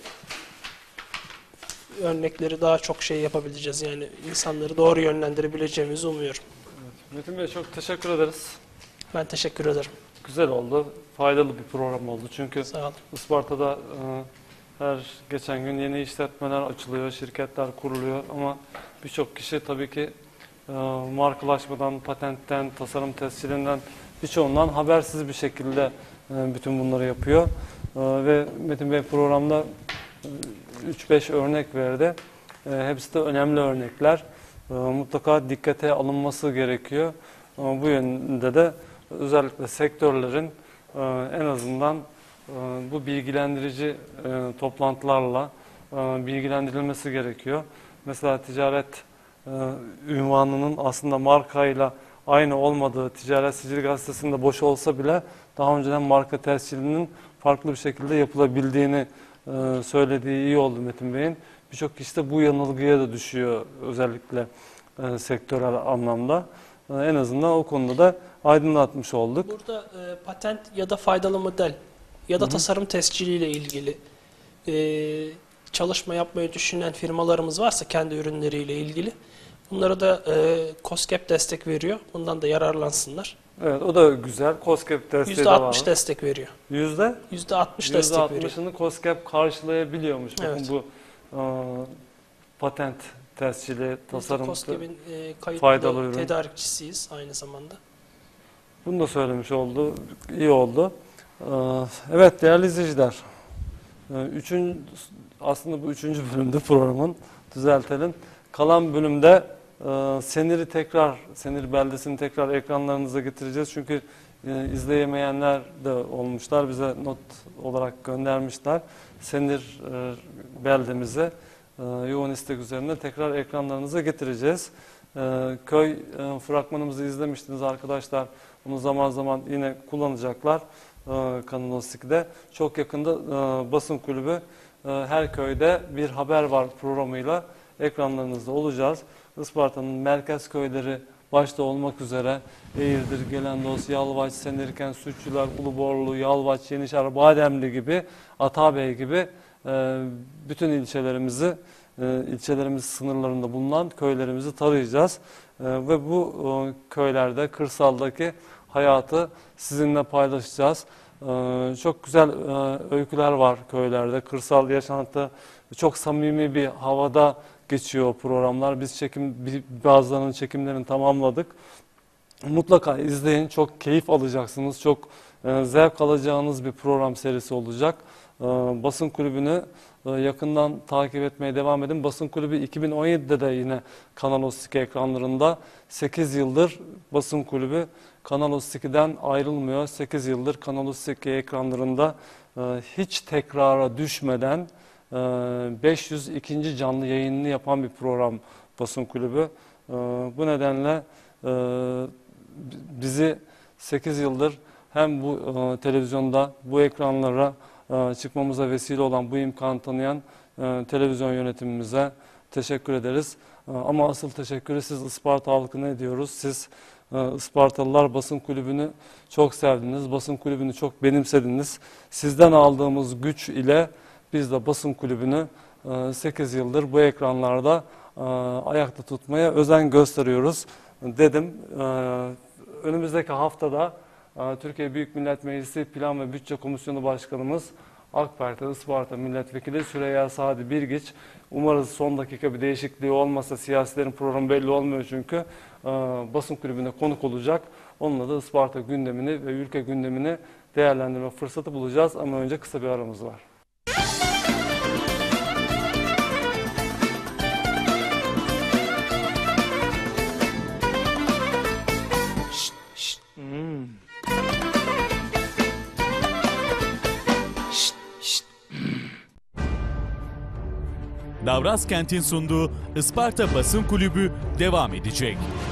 örnekleri daha çok şey yapabileceğiz. Yani insanları doğru yönlendirebileceğimizi umuyorum. Metin Bey çok teşekkür ederiz. Ben teşekkür ederim. Güzel oldu. Faydalı bir program oldu. Çünkü Sağ olun. Isparta'da e, her geçen gün yeni işletmeler açılıyor, şirketler kuruluyor ama birçok kişi tabii ki e, markalaşmadan, patentten, tasarım tescilinden birçoğundan habersiz bir şekilde e, bütün bunları yapıyor. E, ve Metin Bey programda üç beş örnek verdi. E, hepsi de önemli örnekler. E, mutlaka dikkate alınması gerekiyor. Ama bu yönde de özellikle sektörlerin e, en azından e, bu bilgilendirici e, toplantılarla e, bilgilendirilmesi gerekiyor. Mesela ticaret e, ünvanının aslında markayla aynı olmadığı, Ticaret Sicil Gazetesi'nde boş olsa bile daha önceden marka tescilinin farklı bir şekilde yapılabildiğini e, söylediği iyi oldu Metin Bey'in. Birçok kişi de bu yanılgıya da düşüyor özellikle e, sektörel anlamda. E, en azından o konuda da aydınlatmış olduk. Burada e, patent ya da faydalı model ya da Hı -hı. tasarım tesciliyle ilgili e, çalışma yapmayı düşünen firmalarımız varsa kendi ürünleriyle ilgili, bunlara da e, KOSGEB destek veriyor. Bundan da yararlansınlar. Evet, o da güzel. KOSGEB desteği de var. yüzde altmış destek veriyor. Yüzde? yüzde altmış destek veriyor. yüzde altmışını KOSGEB karşılayabiliyormuş. Bakın Evet. bu e, patent tescili, tasarım, KOSGEB'in e, faydalı kayıtlı ürün. tedarikçisiyiz aynı zamanda. Bunu da söylemiş oldu. İyi oldu. E, evet değerli izleyiciler. E, üçün, aslında bu üçüncü bölümde programın, düzeltelim. Kalan bölümde e, Senir'i tekrar, Senir beldesini tekrar ekranlarınıza getireceğiz. Çünkü e, izleyemeyenler de olmuşlar. Bize not olarak göndermişler. Senir e, beldemizi e, yoğun istek üzerine tekrar ekranlarınıza getireceğiz. E, köy e, fragmanımızı izlemiştiniz arkadaşlar. Bunu zaman zaman yine kullanacaklar e, Kanal Ostik'te. Çok yakında e, basın kulübü e, her köyde bir haber var programıyla ekranlarınızda olacağız. Isparta'nın merkez köyleri başta olmak üzere Eğirdir, Gelendos, Yalvaç, Senirken, Sütçüler, Uluborlu, Yalvaç, Yenişehir, Bademli gibi, Atabey gibi e, bütün ilçelerimizi, e, ilçelerimiz sınırlarında bulunan köylerimizi tarayacağız. E, ve bu e, köylerde, kırsaldaki hayatı sizinle paylaşacağız. E, çok güzel e, öyküler var köylerde, kırsal yaşantı, çok samimi bir havada geçiyor programlar. Biz çekim bazılarının çekimlerini tamamladık. Mutlaka izleyin. Çok keyif alacaksınız. Çok e, zevk alacağınız bir program serisi olacak. E, basın kulübünü e, yakından takip etmeye devam edin. Basın kulübü iki bin on yedide de yine Kanal Ostik ekranlarında. sekiz yıldır basın kulübü Kanal Ostik'ten ayrılmıyor. sekiz yıldır Kanal Ostik ekranlarında e, hiç tekrara düşmeden beş yüz ikinci canlı yayınını yapan bir program basın kulübü. Bu nedenle bizi sekiz yıldır hem bu televizyonda bu ekranlara çıkmamıza vesile olan, bu imkanı tanıyan televizyon yönetimimize teşekkür ederiz. Ama asıl teşekkürü siz Isparta halkına ediyoruz. Siz Ispartalılar basın kulübünü çok sevdiniz, basın kulübünü çok benimsediniz. Sizden aldığımız güç ile biz de basın kulübünü sekiz yıldır bu ekranlarda ayakta tutmaya özen gösteriyoruz dedim. Önümüzdeki haftada Türkiye Büyük Millet Meclisi Plan ve Bütçe Komisyonu Başkanımız AK Parti Isparta Milletvekili Süreyya Sadi Birgiç. Umarız son dakika bir değişikliği olmasa, siyasilerin programı belli olmuyor çünkü, basın kulübüne konuk olacak. Onunla da Isparta gündemini ve ülke gündemini değerlendirme fırsatı bulacağız ama önce kısa bir aramız var. Davraz Kent'in sunduğu Isparta Basın Kulübü devam edecek.